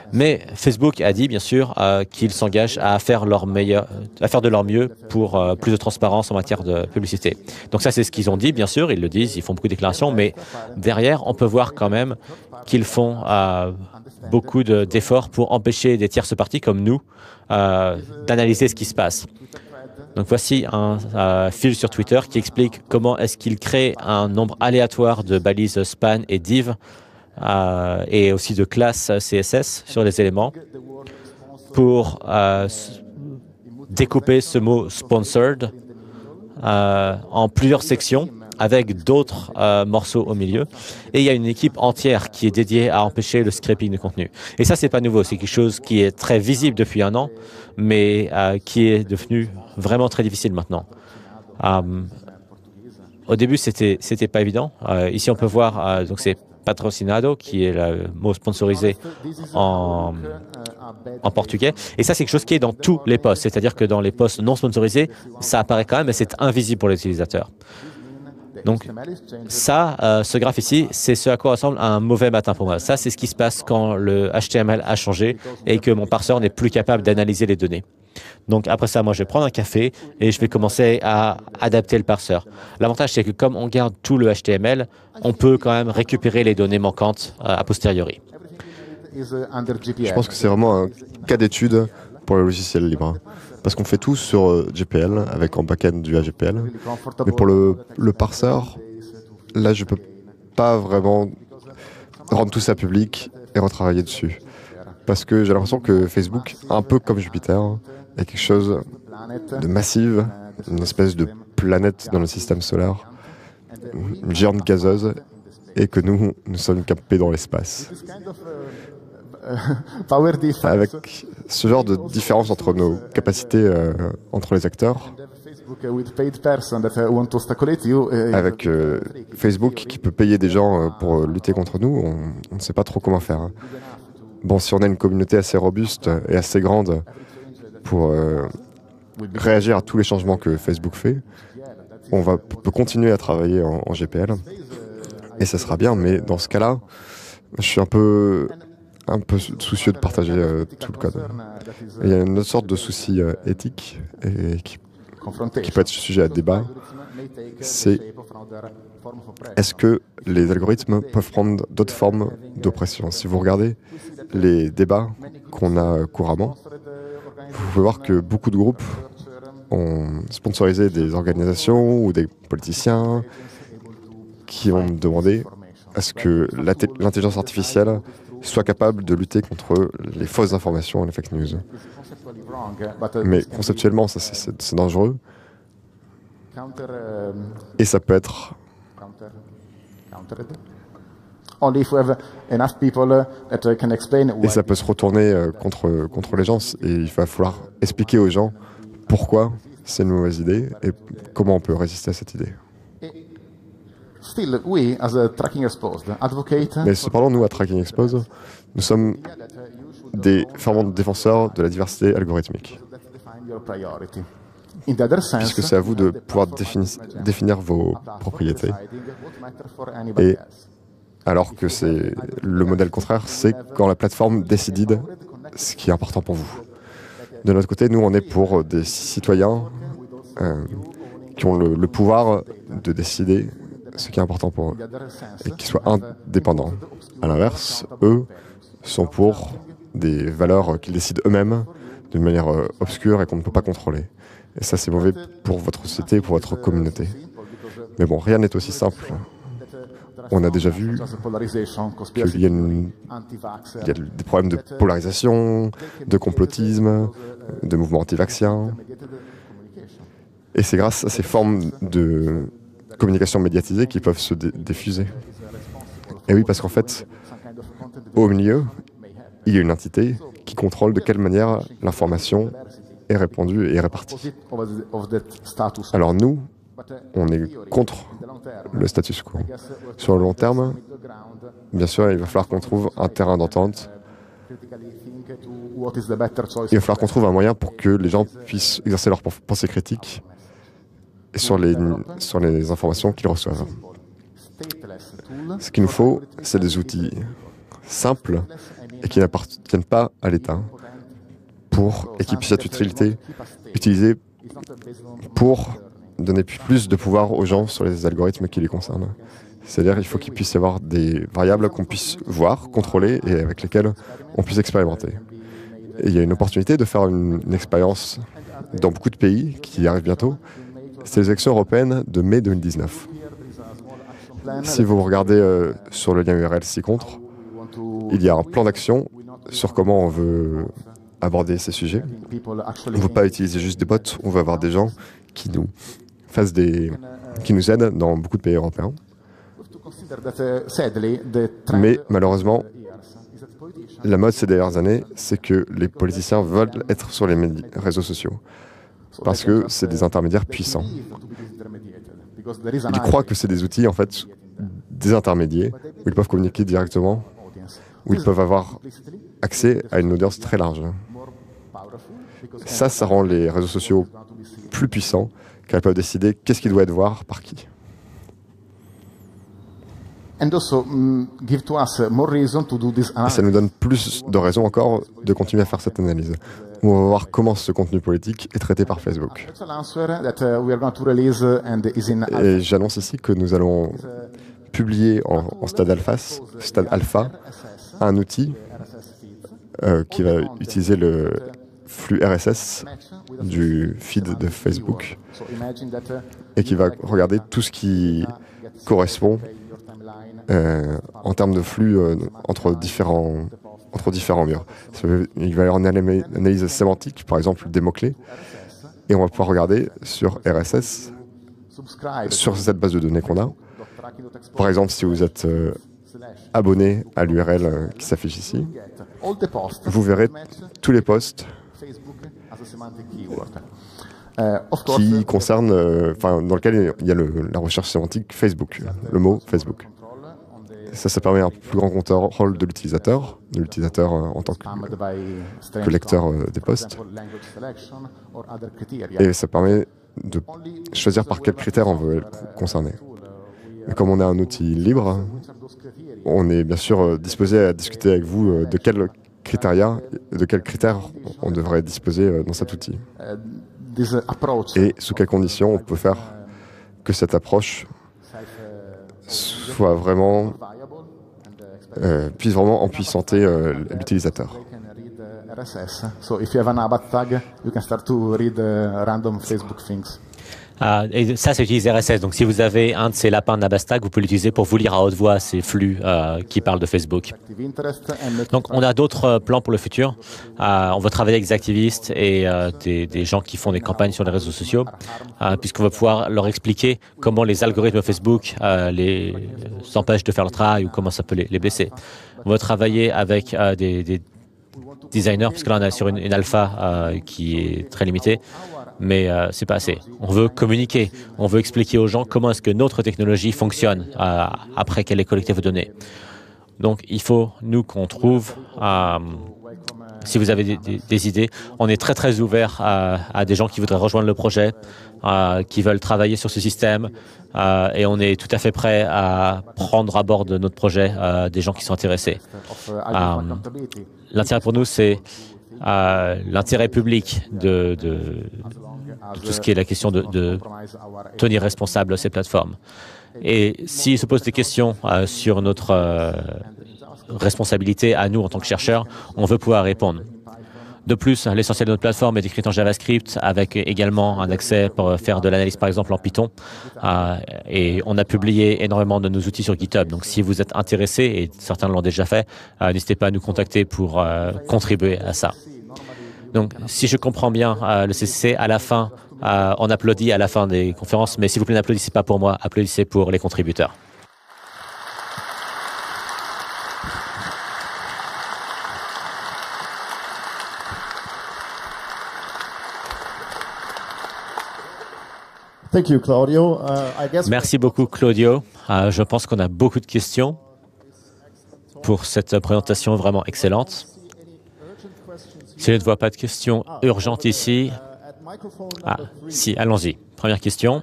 Mais Facebook a dit, bien sûr, euh, qu'ils s'engagent à faire leur meilleur, à faire de leur mieux pour euh, plus de transparence en matière de publicité. Donc ça, c'est ce qu'ils ont dit, bien sûr, ils le disent, ils font beaucoup de déclarations, mais derrière, on peut voir quand même qu'ils font euh, beaucoup d'efforts pour empêcher des tierces parties comme nous euh, d'analyser ce qui se passe. Donc voici un euh, fil sur Twitter qui explique comment est-ce qu'il crée un nombre aléatoire de balises span et div euh, et aussi de classes C S S sur les éléments pour euh, découper ce mot sponsored euh, en plusieurs sections avec d'autres euh, morceaux au milieu. Et il y a une équipe entière qui est dédiée à empêcher le scraping de contenu. Et ça, c'est pas nouveau. C'est quelque chose qui est très visible depuis un an, mais euh, qui est devenu vraiment très difficile maintenant. Euh, au début, c'était c'était pas évident. Euh, ici, on peut voir, euh, donc c'est patrocinado, qui est le mot sponsorisé en, en portugais. Et ça, c'est quelque chose qui est dans tous les posts. C'est-à-dire que dans les posts non sponsorisés, ça apparaît quand même, mais c'est invisible pour l'utilisateur. Donc ça, euh, ce graphe ici, c'est ce à quoi ressemble un mauvais matin pour moi. Ça, c'est ce qui se passe quand le H T M L a changé et que mon parseur n'est plus capable d'analyser les données. Donc après ça, moi, je vais prendre un café et je vais commencer à adapter le parseur. L'avantage, c'est que comme on garde tout le H T M L, on peut quand même récupérer les données manquantes euh, a posteriori. Je pense que c'est vraiment un cas d'étude pour le logiciel libre. Parce qu'on fait tout sur G P L, avec en back-end du H G P L. Mais pour le, le parseur, là, je ne peux pas vraiment rendre tout ça public et retravailler dessus. Parce que j'ai l'impression que Facebook, un peu comme Jupiter, est quelque chose de massive, une espèce de planète dans le système solaire, une géante gazeuse, et que nous, nous sommes campés dans l'espace. Avec ce genre de différence entre nos capacités euh, entre les acteurs, avec euh, Facebook qui peut payer des gens euh, pour lutter contre nous, on, on ne sait pas trop comment faire. Bon, si on a une communauté assez robuste et assez grande pour euh, réagir à tous les changements que Facebook fait, on va, peut continuer à travailler en, en G P L, et ça sera bien, mais dans ce cas-là, je suis un peu... un peu soucieux de partager euh, tout le code. Il y a une autre sorte de souci euh, éthique et qui, qui peut être sujet à débat, c'est est-ce que les algorithmes peuvent prendre d'autres formes d'oppression? Si vous regardez les débats qu'on a couramment, vous pouvez voir que beaucoup de groupes ont sponsorisé des organisations ou des politiciens qui ont demandé à ce que l'intelligence artificielle soit capable de lutter contre les fausses informations et les fake news. Mais conceptuellement, ça c'est dangereux. Et ça peut être... Et ça peut se retourner euh, contre, contre les gens. Et il va falloir expliquer aux gens pourquoi c'est une mauvaise idée et comment on peut résister à cette idée. Mais cependant, nous, à Tracking Expose, nous sommes des fervents défenseurs de la diversité algorithmique. Puisque c'est à vous de pouvoir définir, définir vos propriétés. Et alors que c'est le modèle contraire, c'est quand la plateforme décide ce qui est important pour vous. De notre côté, nous, on est pour des citoyens euh, qui ont le, le pouvoir de décider ce qui est important pour eux, et qui soient indépendants. À l'inverse, eux sont pour des valeurs qu'ils décident eux-mêmes d'une manière euh, obscure et qu'on ne peut pas contrôler. Et ça, c'est mauvais pour votre société, pour votre communauté. Mais bon, rien n'est aussi simple. On a déjà vu qu'il y a, une, il y a des problèmes de polarisation, de complotisme, de mouvements anti-vaccins. Et c'est grâce à ces formes de communication médiatisée qui peuvent se diffuser. Et oui, parce qu'en fait, au milieu, il y a une entité qui contrôle de quelle manière l'information est répandue et répartie. Alors nous, on est contre le status quo. Sur le long terme, bien sûr, il va falloir qu'on trouve un terrain d'entente. Il va falloir qu'on trouve un moyen pour que les gens puissent exercer leur pensée critique sur les, sur les informations qu'ils reçoivent. Ce qu'il nous faut, c'est des outils simples et qui n'appartiennent pas à l'État pour, et qui puissent être utilisés, utilisés pour donner plus de pouvoir aux gens sur les algorithmes qui les concernent. C'est-à-dire qu'il faut qu'il puisse y avoir des variables qu'on puisse voir, contrôler et avec lesquelles on puisse expérimenter. Et il y a une opportunité de faire une, une expérience dans beaucoup de pays qui arrive bientôt. C'est les élections européennes de mai deux mille dix-neuf. Si vous regardez euh, sur le lien U R L ci-contre, il y a un plan d'action sur comment on veut aborder ces sujets. On ne veut pas utiliser juste des bots, on veut avoir des gens qui nous fassent des, qui nous aident dans beaucoup de pays européens. Mais malheureusement, la mode ces dernières années, c'est que les politiciens veulent être sur les réseaux sociaux parce que c'est des intermédiaires puissants. Ils croient que c'est des outils, en fait, des intermédiaires où ils peuvent communiquer directement, où ils peuvent avoir accès à une audience très large. Ça, ça rend les réseaux sociaux plus puissants, car ils peuvent décider qu'est-ce qui doit être voir par qui. Et ça nous donne plus de raisons encore de continuer à faire cette analyse. On va voir comment ce contenu politique est traité par Facebook. Et j'annonce ici que nous allons publier en, en stade alpha, stade alpha un outil euh, qui va utiliser le flux R S S du feed de Facebook et qui va regarder tout ce qui correspond euh, en termes de flux euh, entre différents entre différents murs. Il va y avoir une analyse sémantique, par exemple des mots-clés, et on va pouvoir regarder sur R S S, sur cette base de données qu'on a. Par exemple, si vous êtes euh, abonné à l'U R L euh, qui s'affiche ici, vous verrez tous les posts qui concernent, euh, enfin, dans lesquels il y a le, la recherche sémantique Facebook, le mot Facebook. Ça, ça permet un plus grand contrôle de l'utilisateur, de l'utilisateur euh, en tant que, que lecteur euh, des posts. Et ça permet de choisir par quels critères on veut être concerné. Et comme on est un outil libre, on est bien sûr euh, disposé à discuter avec vous euh, de quels critères, de quels critères on devrait disposer euh, dans cet outil. Et sous quelles conditions on peut faire que cette approche soit vraiment Euh, puisse vraiment empuissanter euh, l'utilisateur. Uh, et ça, c'est utiliser R S S. Donc, si vous avez un de ces lapins Nabastag, vous pouvez l'utiliser pour vous lire à haute voix ces flux uh, qui parlent de Facebook. Donc, on a d'autres plans pour le futur. Uh, on va travailler avec des activistes et uh, des, des gens qui font des campagnes sur les réseaux sociaux, uh, puisqu'on va pouvoir leur expliquer comment les algorithmes Facebook uh, les empêchent de faire leur travail ou comment ça peut les, les blesser. On va travailler avec uh, des, des designers, parce que là, on est sur une, une alpha uh, qui est très limitée. Mais euh, c'est pas assez. On veut communiquer, on veut expliquer aux gens comment est-ce que notre technologie fonctionne euh, après qu'elle ait collecté vos données. Donc, il faut, nous, qu'on trouve, euh, si vous avez des, des, des idées, on est très, très ouvert à, à des gens qui voudraient rejoindre le projet, euh, qui veulent travailler sur ce système, euh, et on est tout à fait prêt à prendre à bord de notre projet euh, des gens qui sont intéressés. Euh, L'intérêt pour nous, c'est Euh, l'intérêt public de, de, de tout ce qui est la question de, de tenir responsable ces plateformes. Et s'il se pose des questions euh, sur notre euh, responsabilité à nous en tant que chercheurs, on veut pouvoir répondre. De plus, l'essentiel de notre plateforme est écrite en JavaScript avec également un accès pour faire de l'analyse par exemple en Python. Euh, et on a publié énormément de nos outils sur GitHub. Donc si vous êtes intéressés, et certains l'ont déjà fait, euh, n'hésitez pas à nous contacter pour euh, contribuer à ça. Donc si je comprends bien, euh, le C C C, à la fin, euh, on applaudit à la fin des conférences, mais s'il vous plaît, n'applaudissez pas pour moi, applaudissez pour les contributeurs. Thank you, Claudio. Uh, I guess Merci beaucoup, Claudio. Uh, je pense qu'on a beaucoup de questions pour cette présentation vraiment excellente. Si je ne vois pas de questions urgentes ici, ah, si, allons-y. Première question.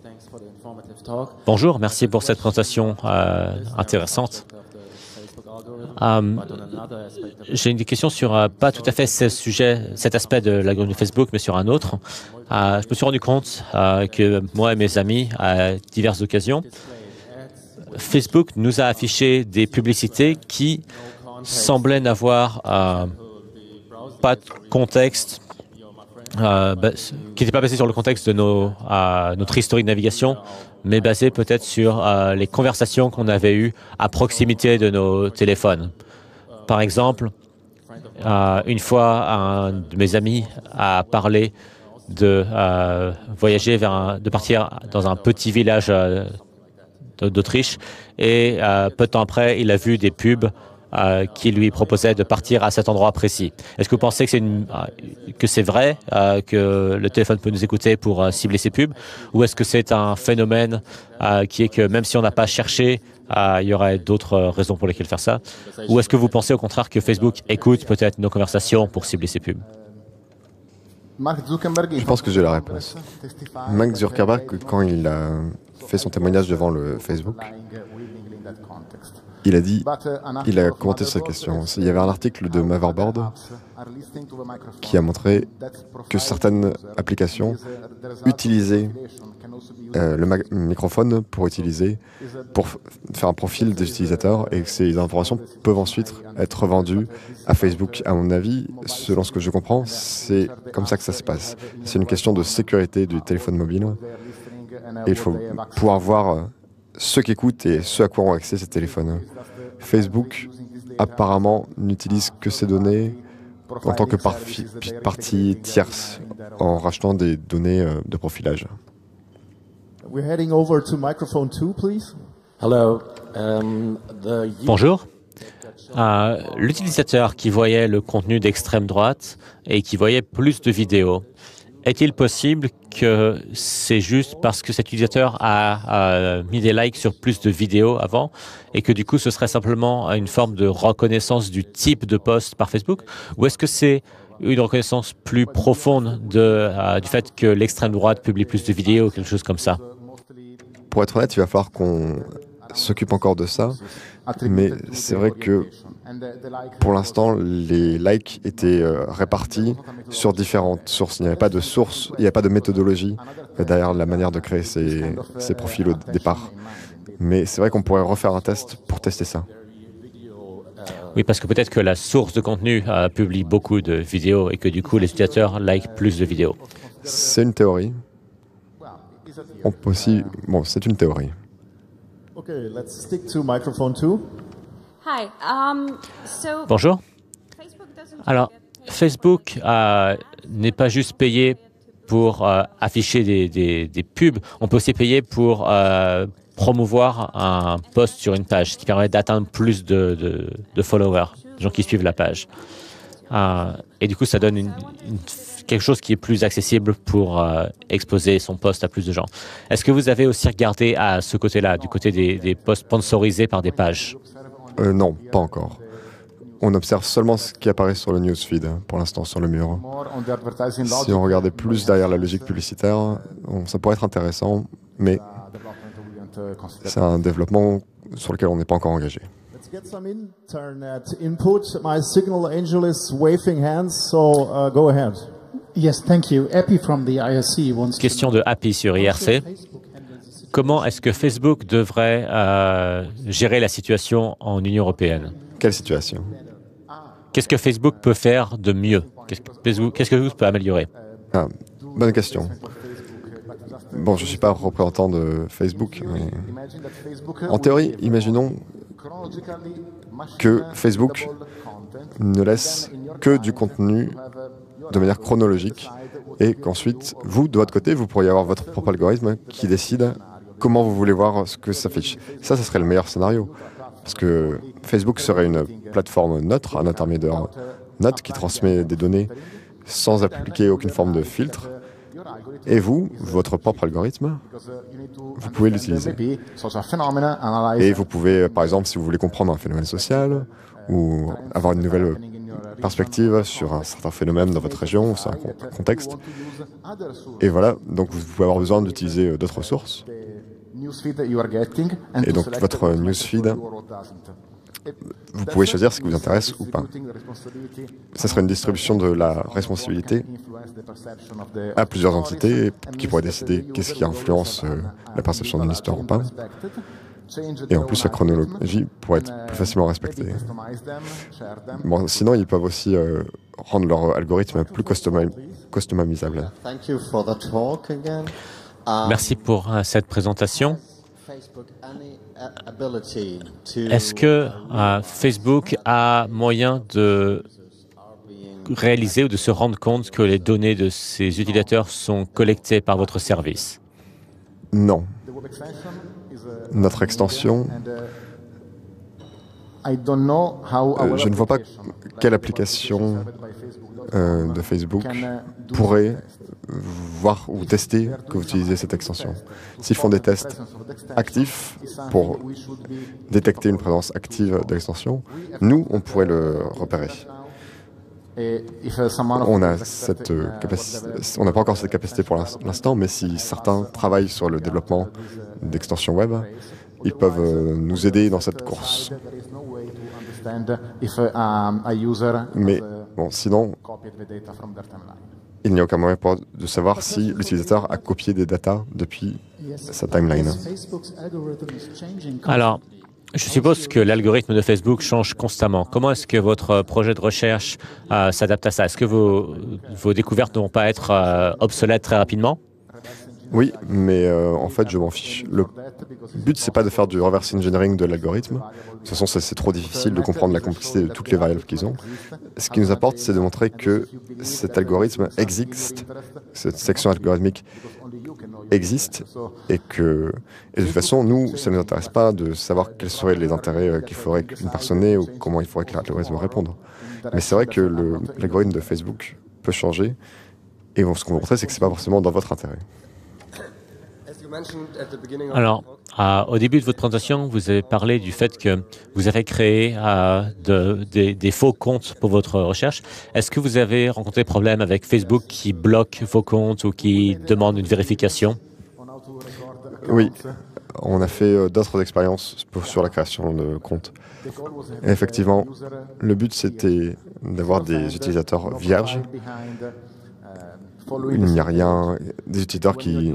Bonjour, merci pour cette présentation euh, intéressante. Um, J'ai une question sur uh, pas tout à fait ce sujet, cet aspect de l'algorithme de Facebook, mais sur un autre. Uh, je me suis rendu compte uh, que moi et mes amis, à diverses occasions, Facebook nous a affiché des publicités qui semblaient n'avoir uh, pas de contexte, uh, qui n'étaient pas basées sur le contexte de nos, uh, notre historique de navigation, mais basées peut-être sur uh, les conversations qu'on avait eues à proximité de nos téléphones. Par exemple, uh, une fois, un de mes amis a parlé de uh, voyager vers un, de partir dans un petit village uh, d'Autriche, et uh, peu de temps après, il a vu des pubs euh, qui lui proposaient de partir à cet endroit précis. Est-ce que vous pensez que c'est une, euh, que c'est vrai euh, que le téléphone peut nous écouter pour euh, cibler ces pubs, ou est-ce que c'est un phénomène euh, qui est que même si on n'a pas cherché, euh, il y aurait d'autres euh, raisons pour lesquelles faire ça, ou est-ce que vous pensez au contraire que Facebook écoute peut-être nos conversations pour cibler ces pubs? Je pense que j'ai la réponse. Mark Zuckerberg, quand il a fait son témoignage devant le Facebook, il a dit, il a commenté cette question. Il y avait un article de Motherboard qui a montré que certaines applications utilisaient euh, le microphone pour utiliser, pour faire un profil des utilisateurs, et que ces informations peuvent ensuite être vendues à Facebook. À mon avis, selon ce que je comprends, c'est comme ça que ça se passe. C'est une question de sécurité du téléphone mobile, et il faut pouvoir voir ceux qui écoutent et ceux à quoi ont accès ces téléphones. Facebook, apparemment, n'utilise que ces données en tant que par partie tierce, en rachetant des données euh, de profilage. Bonjour. Euh, L'utilisateur qui voyait le contenu d'extrême droite et qui voyait plus de vidéos, est-il possible que c'est juste parce que cet utilisateur a, a mis des likes sur plus de vidéos avant et que du coup ce serait simplement une forme de reconnaissance du type de post par Facebook? Ou est-ce que c'est une reconnaissance plus profonde de, euh, du fait que l'extrême droite publie plus de vidéos ou quelque chose comme ça? Pour être honnête, il va falloir qu'on s'occupe encore de ça, mais c'est vrai que pour l'instant, les likes étaient euh, répartis sur différentes sources. Il n'y avait pas de source, il n'y avait pas de méthodologie derrière la manière de créer ces, ces profils au départ. Mais c'est vrai qu'on pourrait refaire un test pour tester ça. Oui, parce que peut-être que la source de contenu euh, publie beaucoup de vidéos et que du coup les utilisateurs like plus de vidéos. C'est une théorie. On peut aussi... Bon, c'est une théorie. Okay, let's stick to microphone two. Hi. Um, so Bonjour. Alors, Facebook euh, n'est pas juste payé pour euh, afficher des, des, des pubs, on peut aussi payer pour euh, promouvoir un post sur une page, ce qui permet d'atteindre plus de, de, de followers, de gens qui suivent la page. Euh, et du coup, ça donne une, une, quelque chose qui est plus accessible pour euh, exposer son post à plus de gens. Est-ce que vous avez aussi regardé à ce côté-là, du côté des, des posts sponsorisés par des pages? Euh, non, pas encore. On observe seulement ce qui apparaît sur le newsfeed, hein, pour l'instant, sur le mur. Si on regardait plus derrière la logique publicitaire, on, ça pourrait être intéressant, mais c'est un développement sur lequel on n'est pas encore engagé. Let's get some internet input. My signal angel is waving hands, so uh, go ahead. Yes, thank you. Happy from the I R C wants Question de Happy sur I R C. Comment est-ce que Facebook devrait euh, gérer la situation en Union européenne? Quelle situation? Qu'est-ce que Facebook peut faire de mieux? Qu'est-ce que Facebook, qu'est-ce que Facebook peut améliorer? Ah, bonne question. Bon, je ne suis pas représentant de Facebook, mais en théorie, imaginons que Facebook ne laisse que du contenu de manière chronologique et qu'ensuite, vous, de votre côté, vous pourriez avoir votre propre algorithme qui décide comment vous voulez voir ce que ça s'affiche. Ça, ce serait le meilleur scénario. Parce que Facebook serait une plateforme neutre, un intermédiaire neutre qui transmet des données sans appliquer aucune forme de filtre. Et vous, votre propre algorithme, vous pouvez l'utiliser. Et vous pouvez, par exemple, si vous voulez comprendre un phénomène social ou avoir une nouvelle perspective sur un certain phénomène dans votre région, sur un contexte. Et voilà, donc vous pouvez avoir besoin d'utiliser d'autres sources. Et donc votre newsfeed vous pouvez choisir ce qui vous intéresse ou pas. Ce serait une distribution de la responsabilité à plusieurs entités qui pourraient décider qu'est-ce qui influence euh, la perception d'une histoire ou pas. Et en plus, la chronologie pourrait être plus facilement respectée. Bon, sinon, ils peuvent aussi euh, rendre leur algorithme plus customisable. Merci pour euh, cette présentation. Est-ce que euh, Facebook a moyen de réaliser ou de se rendre compte que les données de ses utilisateurs sont collectées par votre service? Non. Notre extension, euh, je ne vois pas quelle application euh, de Facebook pourrait voir ou tester que vous utilisez cette extension. S'ils font des tests actifs pour détecter une présence active de l'extension, nous, on pourrait le repérer. On a cette capacité, on n'a pas encore cette capacité pour l'instant, mais si certains travaillent sur le développement d'extensions web, ils peuvent nous aider dans cette course. Mais bon, sinon, il n'y a aucun moyen pour, de savoir si l'utilisateur a copié des datas depuis sa timeline. Alors, je suppose que l'algorithme de Facebook change constamment. Comment est-ce que votre projet de recherche euh, s'adapte à ça? Est-ce que vos, vos découvertes ne vont pas être euh, obsolètes très rapidement? Oui, mais euh, en fait, je m'en fiche. Le but, c'est pas de faire du reverse engineering de l'algorithme. De toute façon, c'est trop difficile de comprendre la complexité de toutes les variables qu'ils ont. Ce qui nous importe, c'est de montrer que cet algorithme existe, cette section algorithmique existe, et que, et de toute façon, nous, ça ne nous intéresse pas de savoir quels seraient les intérêts qu'il faudrait qu'une personne ait ou comment il faudrait que l'algorithme réponde. Mais c'est vrai que l'algorithme de Facebook peut changer, et ce qu'on veut montrer, c'est que ce n'est pas forcément dans votre intérêt. Alors, euh, au début de votre présentation, vous avez parlé du fait que vous avez créé euh, de, de, des faux comptes pour votre recherche. Est-ce que vous avez rencontré des problèmes avec Facebook qui bloque vos comptes ou qui demande une vérification? Oui, on a fait euh, d'autres expériences sur la création de comptes. Et effectivement, le but, c'était d'avoir des utilisateurs vierges. Il n'y a rien, des utilisateurs qui,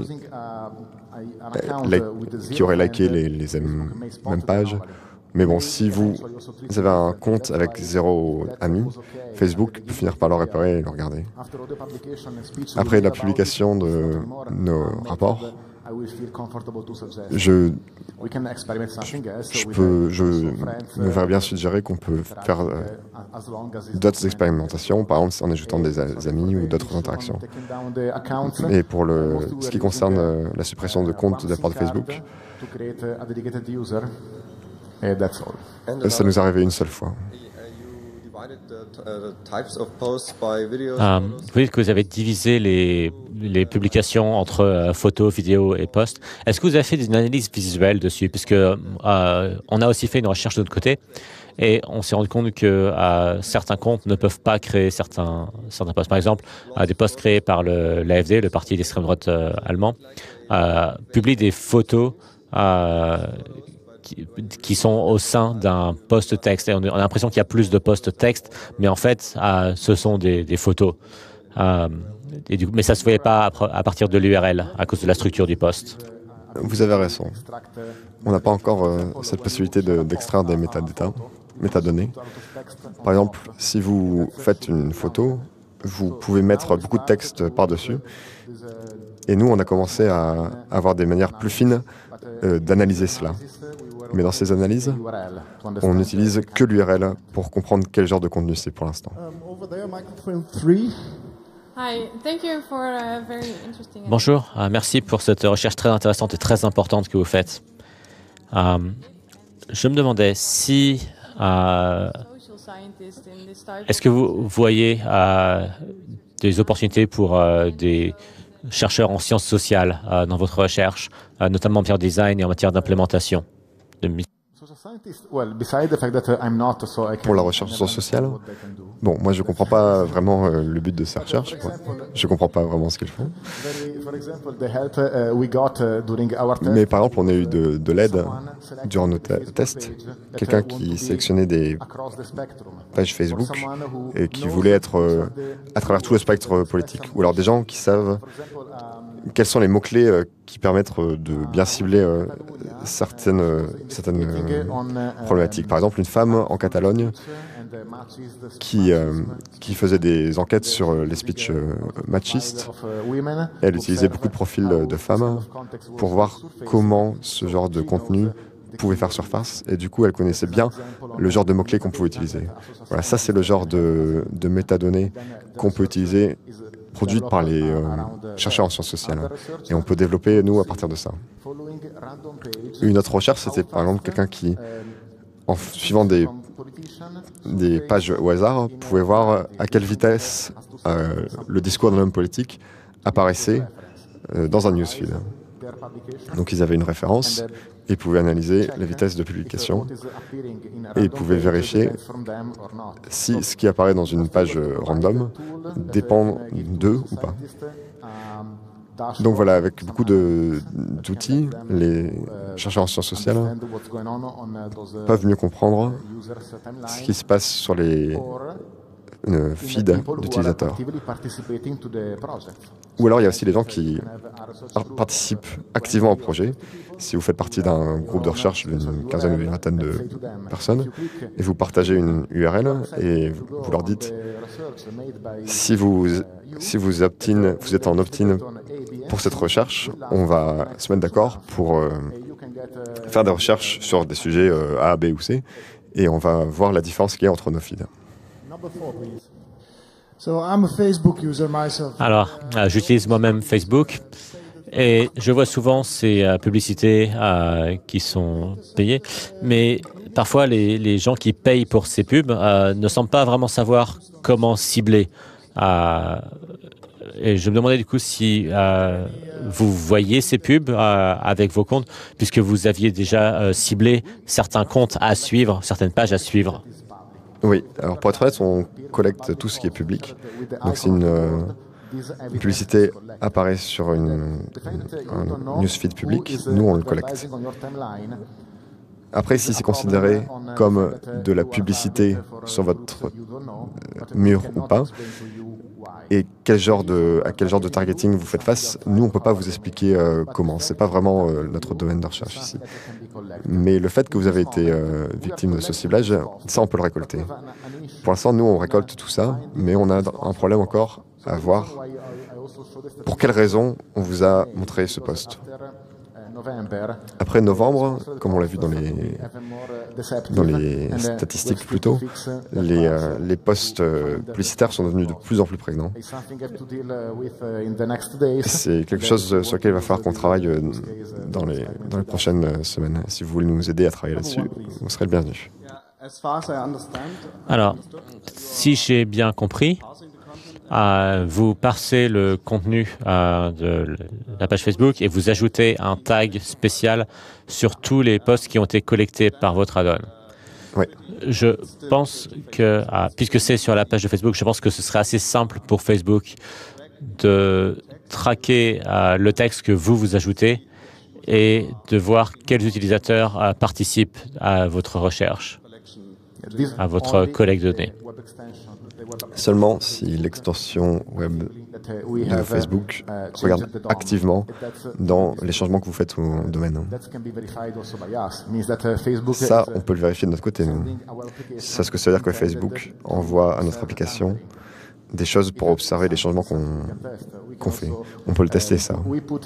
qui auraient liké les, les mêmes pages. Mais bon, si vous avez un compte avec zéro ami, Facebook peut finir par le repérer et le regarder. Après la publication de nos rapports, je, je, peux, je me verrais bien suggérer qu'on peut faire euh, d'autres expérimentations, par exemple en ajoutant des amis ou d'autres interactions. Et pour le, ce qui concerne euh, la suppression de comptes de la part de Facebook, ça nous est arrivé une seule fois. Euh, vous dites que vous avez divisé les, les publications entre euh, photos, vidéos et posts. Est-ce que vous avez fait des analyses visuelles dessus? Parce que euh, on a aussi fait une recherche de notre côté et on s'est rendu compte que euh, certains comptes ne peuvent pas créer certains, certains posts. Par exemple, euh, des posts créés par le, l'A F D, le parti d'extrême droite euh, allemand, euh, publient des photos euh, Qui, qui sont au sein d'un post texte. Et on a l'impression qu'il y a plus de post texte, mais en fait, euh, ce sont des, des photos. Euh, et du coup, mais ça ne se voyait pas à, à partir de l'U R L, à cause de la structure du post. Vous avez raison. On n'a pas encore euh, cette possibilité de, d'extraire des métadata, métadonnées. Par exemple, si vous faites une photo, vous pouvez mettre beaucoup de texte par-dessus. Et nous, on a commencé à avoir des manières plus fines euh, d'analyser cela. Mais dans ces analyses, on n'utilise que l'U R L pour comprendre quel genre de contenu c'est pour l'instant. Bonjour, euh, merci pour cette recherche très intéressante et très importante que vous faites. Euh, je me demandais si... Euh, est-ce que vous voyez euh, des opportunités pour euh, des chercheurs en sciences sociales euh, dans votre recherche, euh, notamment en matière de design et en matière d'implémentation? De... Pour la recherche en sciences sociales, bon, moi je ne comprends pas vraiment euh, le but de ces recherches. Je ne comprends pas vraiment ce qu'ils font. Mais par exemple, on a eu de, de l'aide durant nos te tests. Quelqu'un qui sélectionnait des pages Facebook et qui voulait être euh, à travers tout le spectre politique. Ou alors des gens qui savent quels sont les mots-clés euh, qui permettent euh, de bien cibler euh, certaines, euh, certaines euh, problématiques. Par exemple, une femme en Catalogne qui, euh, qui faisait des enquêtes sur euh, les speeches euh, machistes. Elle utilisait beaucoup de profils de femmes pour voir comment ce genre de contenu pouvait faire surface, et du coup elle connaissait bien le genre de mots-clés qu'on pouvait utiliser. Voilà, ça c'est le genre de, de métadonnées qu'on peut utiliser, produites par les euh, chercheurs en sciences sociales. Et on peut développer, nous, à partir de ça. Une autre recherche, c'était par exemple quelqu'un qui, en suivant des, des pages au hasard, pouvait voir à quelle vitesse euh, le discours d'un homme politique apparaissait euh, dans un newsfeed. Donc ils avaient une référence, et ils pouvaient analyser la vitesse de publication, et ils pouvaient vérifier si ce qui apparaît dans une page random dépend d'eux ou pas. Donc voilà, avec beaucoup d'outils, les chercheurs en sciences sociales peuvent mieux comprendre ce qui se passe sur les euh, feeds d'utilisateurs. Ou alors il y a aussi les gens qui participent activement au projet. Si vous faites partie d'un groupe de recherche d'une quinzaine ou d'une vingtaine de personnes, et vous partagez une U R L et vous leur dites si vous, si vous, opt-in, vous êtes en opt-in pour cette recherche, on va se mettre d'accord pour euh, faire des recherches sur des sujets euh, A, B ou C, et on va voir la différence qu'il y a entre nos feeds. Alors, euh, j'utilise moi-même Facebook et je vois souvent ces euh, publicités euh, qui sont payées, mais parfois les, les gens qui payent pour ces pubs euh, ne semblent pas vraiment savoir comment cibler. Euh, et je me demandais du coup si euh, vous voyez ces pubs euh, avec vos comptes, puisque vous aviez déjà euh, ciblé certains comptes à suivre, certaines pages à suivre. Oui, alors pour être honnête, on collecte tout ce qui est public. Donc si une, euh, une publicité apparaît sur une, un newsfeed public, nous on le collecte. Après, si c'est considéré comme de la publicité sur votre mur ou pas, et quel genre de, à quel genre de targeting vous faites face, nous on ne peut pas vous expliquer euh, comment. C'est pas vraiment euh, notre domaine de recherche ici. Mais le fait que vous avez été euh, victime de ce ciblage, ça on peut le récolter. Pour l'instant, nous on récolte tout ça, mais on a un problème encore à voir pour quelles raisons on vous a montré ce post. Après novembre, comme on l'a vu dans les, dans les statistiques plutôt, les, euh, les posts euh, publicitaires sont devenus de plus en plus prégnants. C'est quelque chose sur lequel il va falloir qu'on travaille euh, dans, les, dans les prochaines semaines. Si vous voulez nous aider à travailler là-dessus, vous serez le bienvenu. Alors, si j'ai bien compris, Euh, vous parsez le contenu euh, de la page Facebook et vous ajoutez un tag spécial sur tous les posts qui ont été collectés par votre add-on. Oui. Je pense que, ah, puisque c'est sur la page de Facebook, je pense que ce serait assez simple pour Facebook de traquer euh, le texte que vous vous ajoutez et de voir quels utilisateurs euh, participent à votre recherche, à votre collecte de données. Seulement si l'extension web de Facebook regarde activement dans les changements que vous faites au domaine. Ça, on peut le vérifier de notre côté, nous. C'est ce que ça veut dire que Facebook envoie à notre application des choses pour observer les changements qu'on qu'on fait. On peut le tester, ça.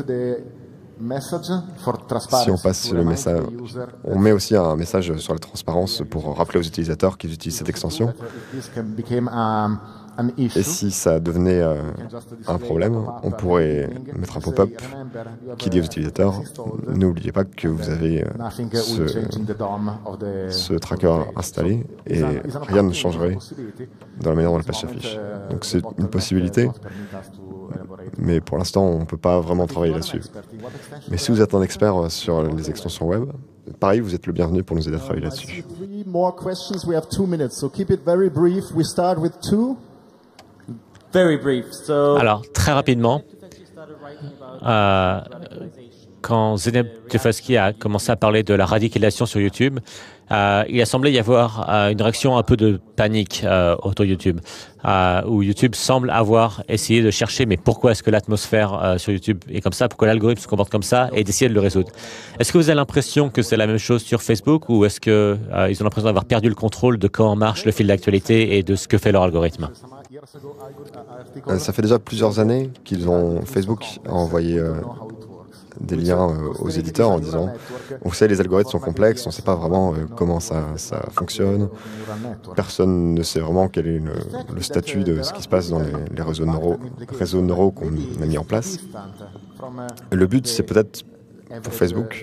Si on passe le message, on met aussi un message sur la transparence pour rappeler aux utilisateurs qu'ils utilisent cette extension. Et si ça devenait euh, un problème, on pourrait mettre un pop-up qui dit aux utilisateurs, n'oubliez pas que vous avez euh, ce, ce tracker installé et rien ne changerait dans la manière dont la page s'affiche. Donc c'est une possibilité, mais pour l'instant on ne peut pas vraiment travailler là-dessus. Mais si vous êtes un expert sur les extensions web, pareil, vous êtes le bienvenu pour nous aider à travailler là-dessus. Alors, très rapidement, euh, quand Zeynep Tufekci a commencé à parler de la radicalisation sur YouTube, euh, il a semblé y avoir euh, une réaction un peu de panique euh, autour de YouTube, euh, où YouTube semble avoir essayé de chercher mais pourquoi est-ce que l'atmosphère euh, sur YouTube est comme ça, pourquoi l'algorithme se comporte comme ça, et d'essayer de le résoudre. Est-ce que vous avez l'impression que c'est la même chose sur Facebook, ou est-ce qu'ils euh, ont l'impression d'avoir perdu le contrôle de comment marche le fil d'actualité et de ce que fait leur algorithme? Ça fait déjà plusieurs années qu'ils ont Facebook a envoyé euh, des liens euh, aux éditeurs en disant on sait les algorithmes sont complexes, on ne sait pas vraiment euh, comment ça, ça fonctionne, personne ne sait vraiment quel est le, le statut de ce qui se passe dans les, les réseaux neuraux, réseaux neuraux qu'on a mis en place. Le but c'est peut-être pour Facebook,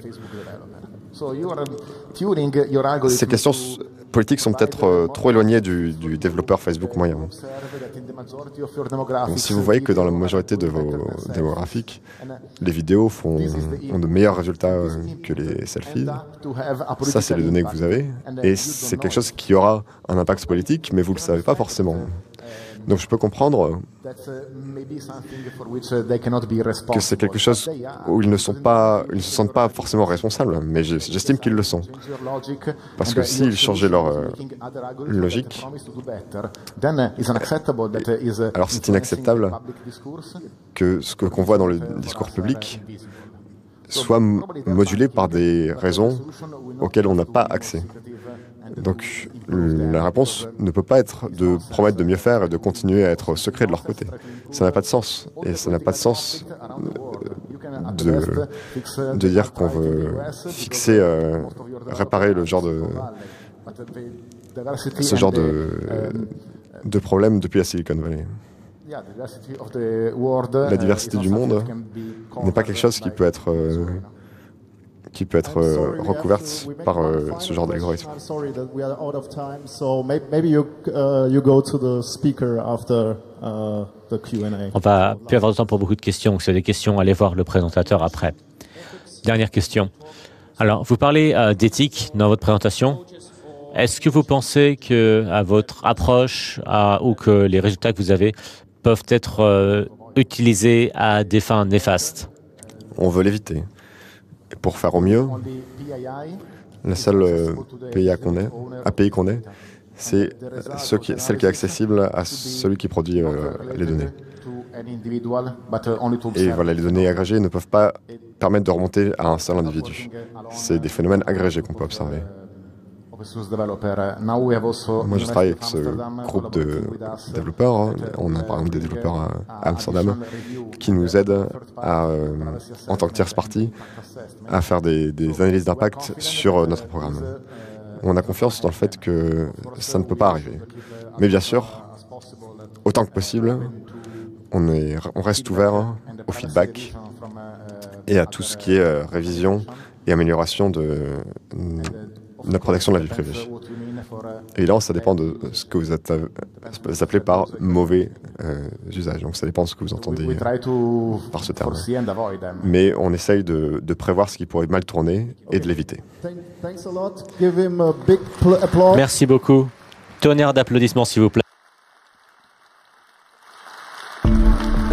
ces questions politiques sont peut-être euh, trop éloignées du, du développeur Facebook moyen. Donc, si vous voyez que dans la majorité de vos démographiques, les vidéos font, ont de meilleurs résultats euh, que les selfies, ça c'est les données que vous avez, et c'est quelque chose qui aura un impact politique, mais vous ne le savez pas forcément. Donc je peux comprendre que c'est quelque chose où ils ne sont pas, ils ne se sentent pas forcément responsables, mais j'estime qu'ils le sont. Parce que s'ils changeaient leur euh, logique, alors c'est inacceptable que ce que qu'on voit dans le discours public soit modulé par des raisons auxquelles on n'a pas accès. Donc la réponse ne peut pas être de promettre de mieux faire et de continuer à être secret de leur côté. Ça n'a pas de sens. Et ça n'a pas de sens de, de dire qu'on veut fixer, euh, réparer le genre de, ce genre de, de problème depuis la Silicon Valley. La diversité du monde n'est pas quelque chose qui peut être... Euh, qui peut être euh, recouverte par euh, ce genre d'algorithme. On va plus avoir de temps pour beaucoup de questions. Si vous avez des questions, allez voir le présentateur après. Dernière question. Alors, vous parlez euh, d'éthique dans votre présentation. Est-ce que vous pensez que à votre approche à, ou que les résultats que vous avez peuvent être euh, utilisés à des fins néfastes? On veut l'éviter. Pour faire au mieux, la seule euh, P I A qu'on ait, A P I qu'on ait, c'est ce qui, celle qui est accessible à celui qui produit euh, les données. Et voilà, les données agrégées ne peuvent pas permettre de remonter à un seul individu. C'est des phénomènes agrégés qu'on peut observer. Moi, je travaille avec ce groupe de développeurs. Hein. On a par exemple des développeurs à Amsterdam qui nous aident, à, euh, en tant que tierce partie, à faire des, des analyses d'impact sur notre programme. On a confiance dans le fait que ça ne peut pas arriver. Mais bien sûr, autant que possible, on, est, on reste ouvert au feedback et à tout ce qui est euh, révision et amélioration de la protection de la vie privée. Évidemment, ça dépend de ce que vous, êtes, vous appelez par mauvais euh, usage. Donc, ça dépend de ce que vous entendez euh, par ce terme. Mais on essaye de, de prévoir ce qui pourrait mal tourner et de l'éviter. Merci beaucoup. Tonnerre d'applaudissements, s'il vous plaît.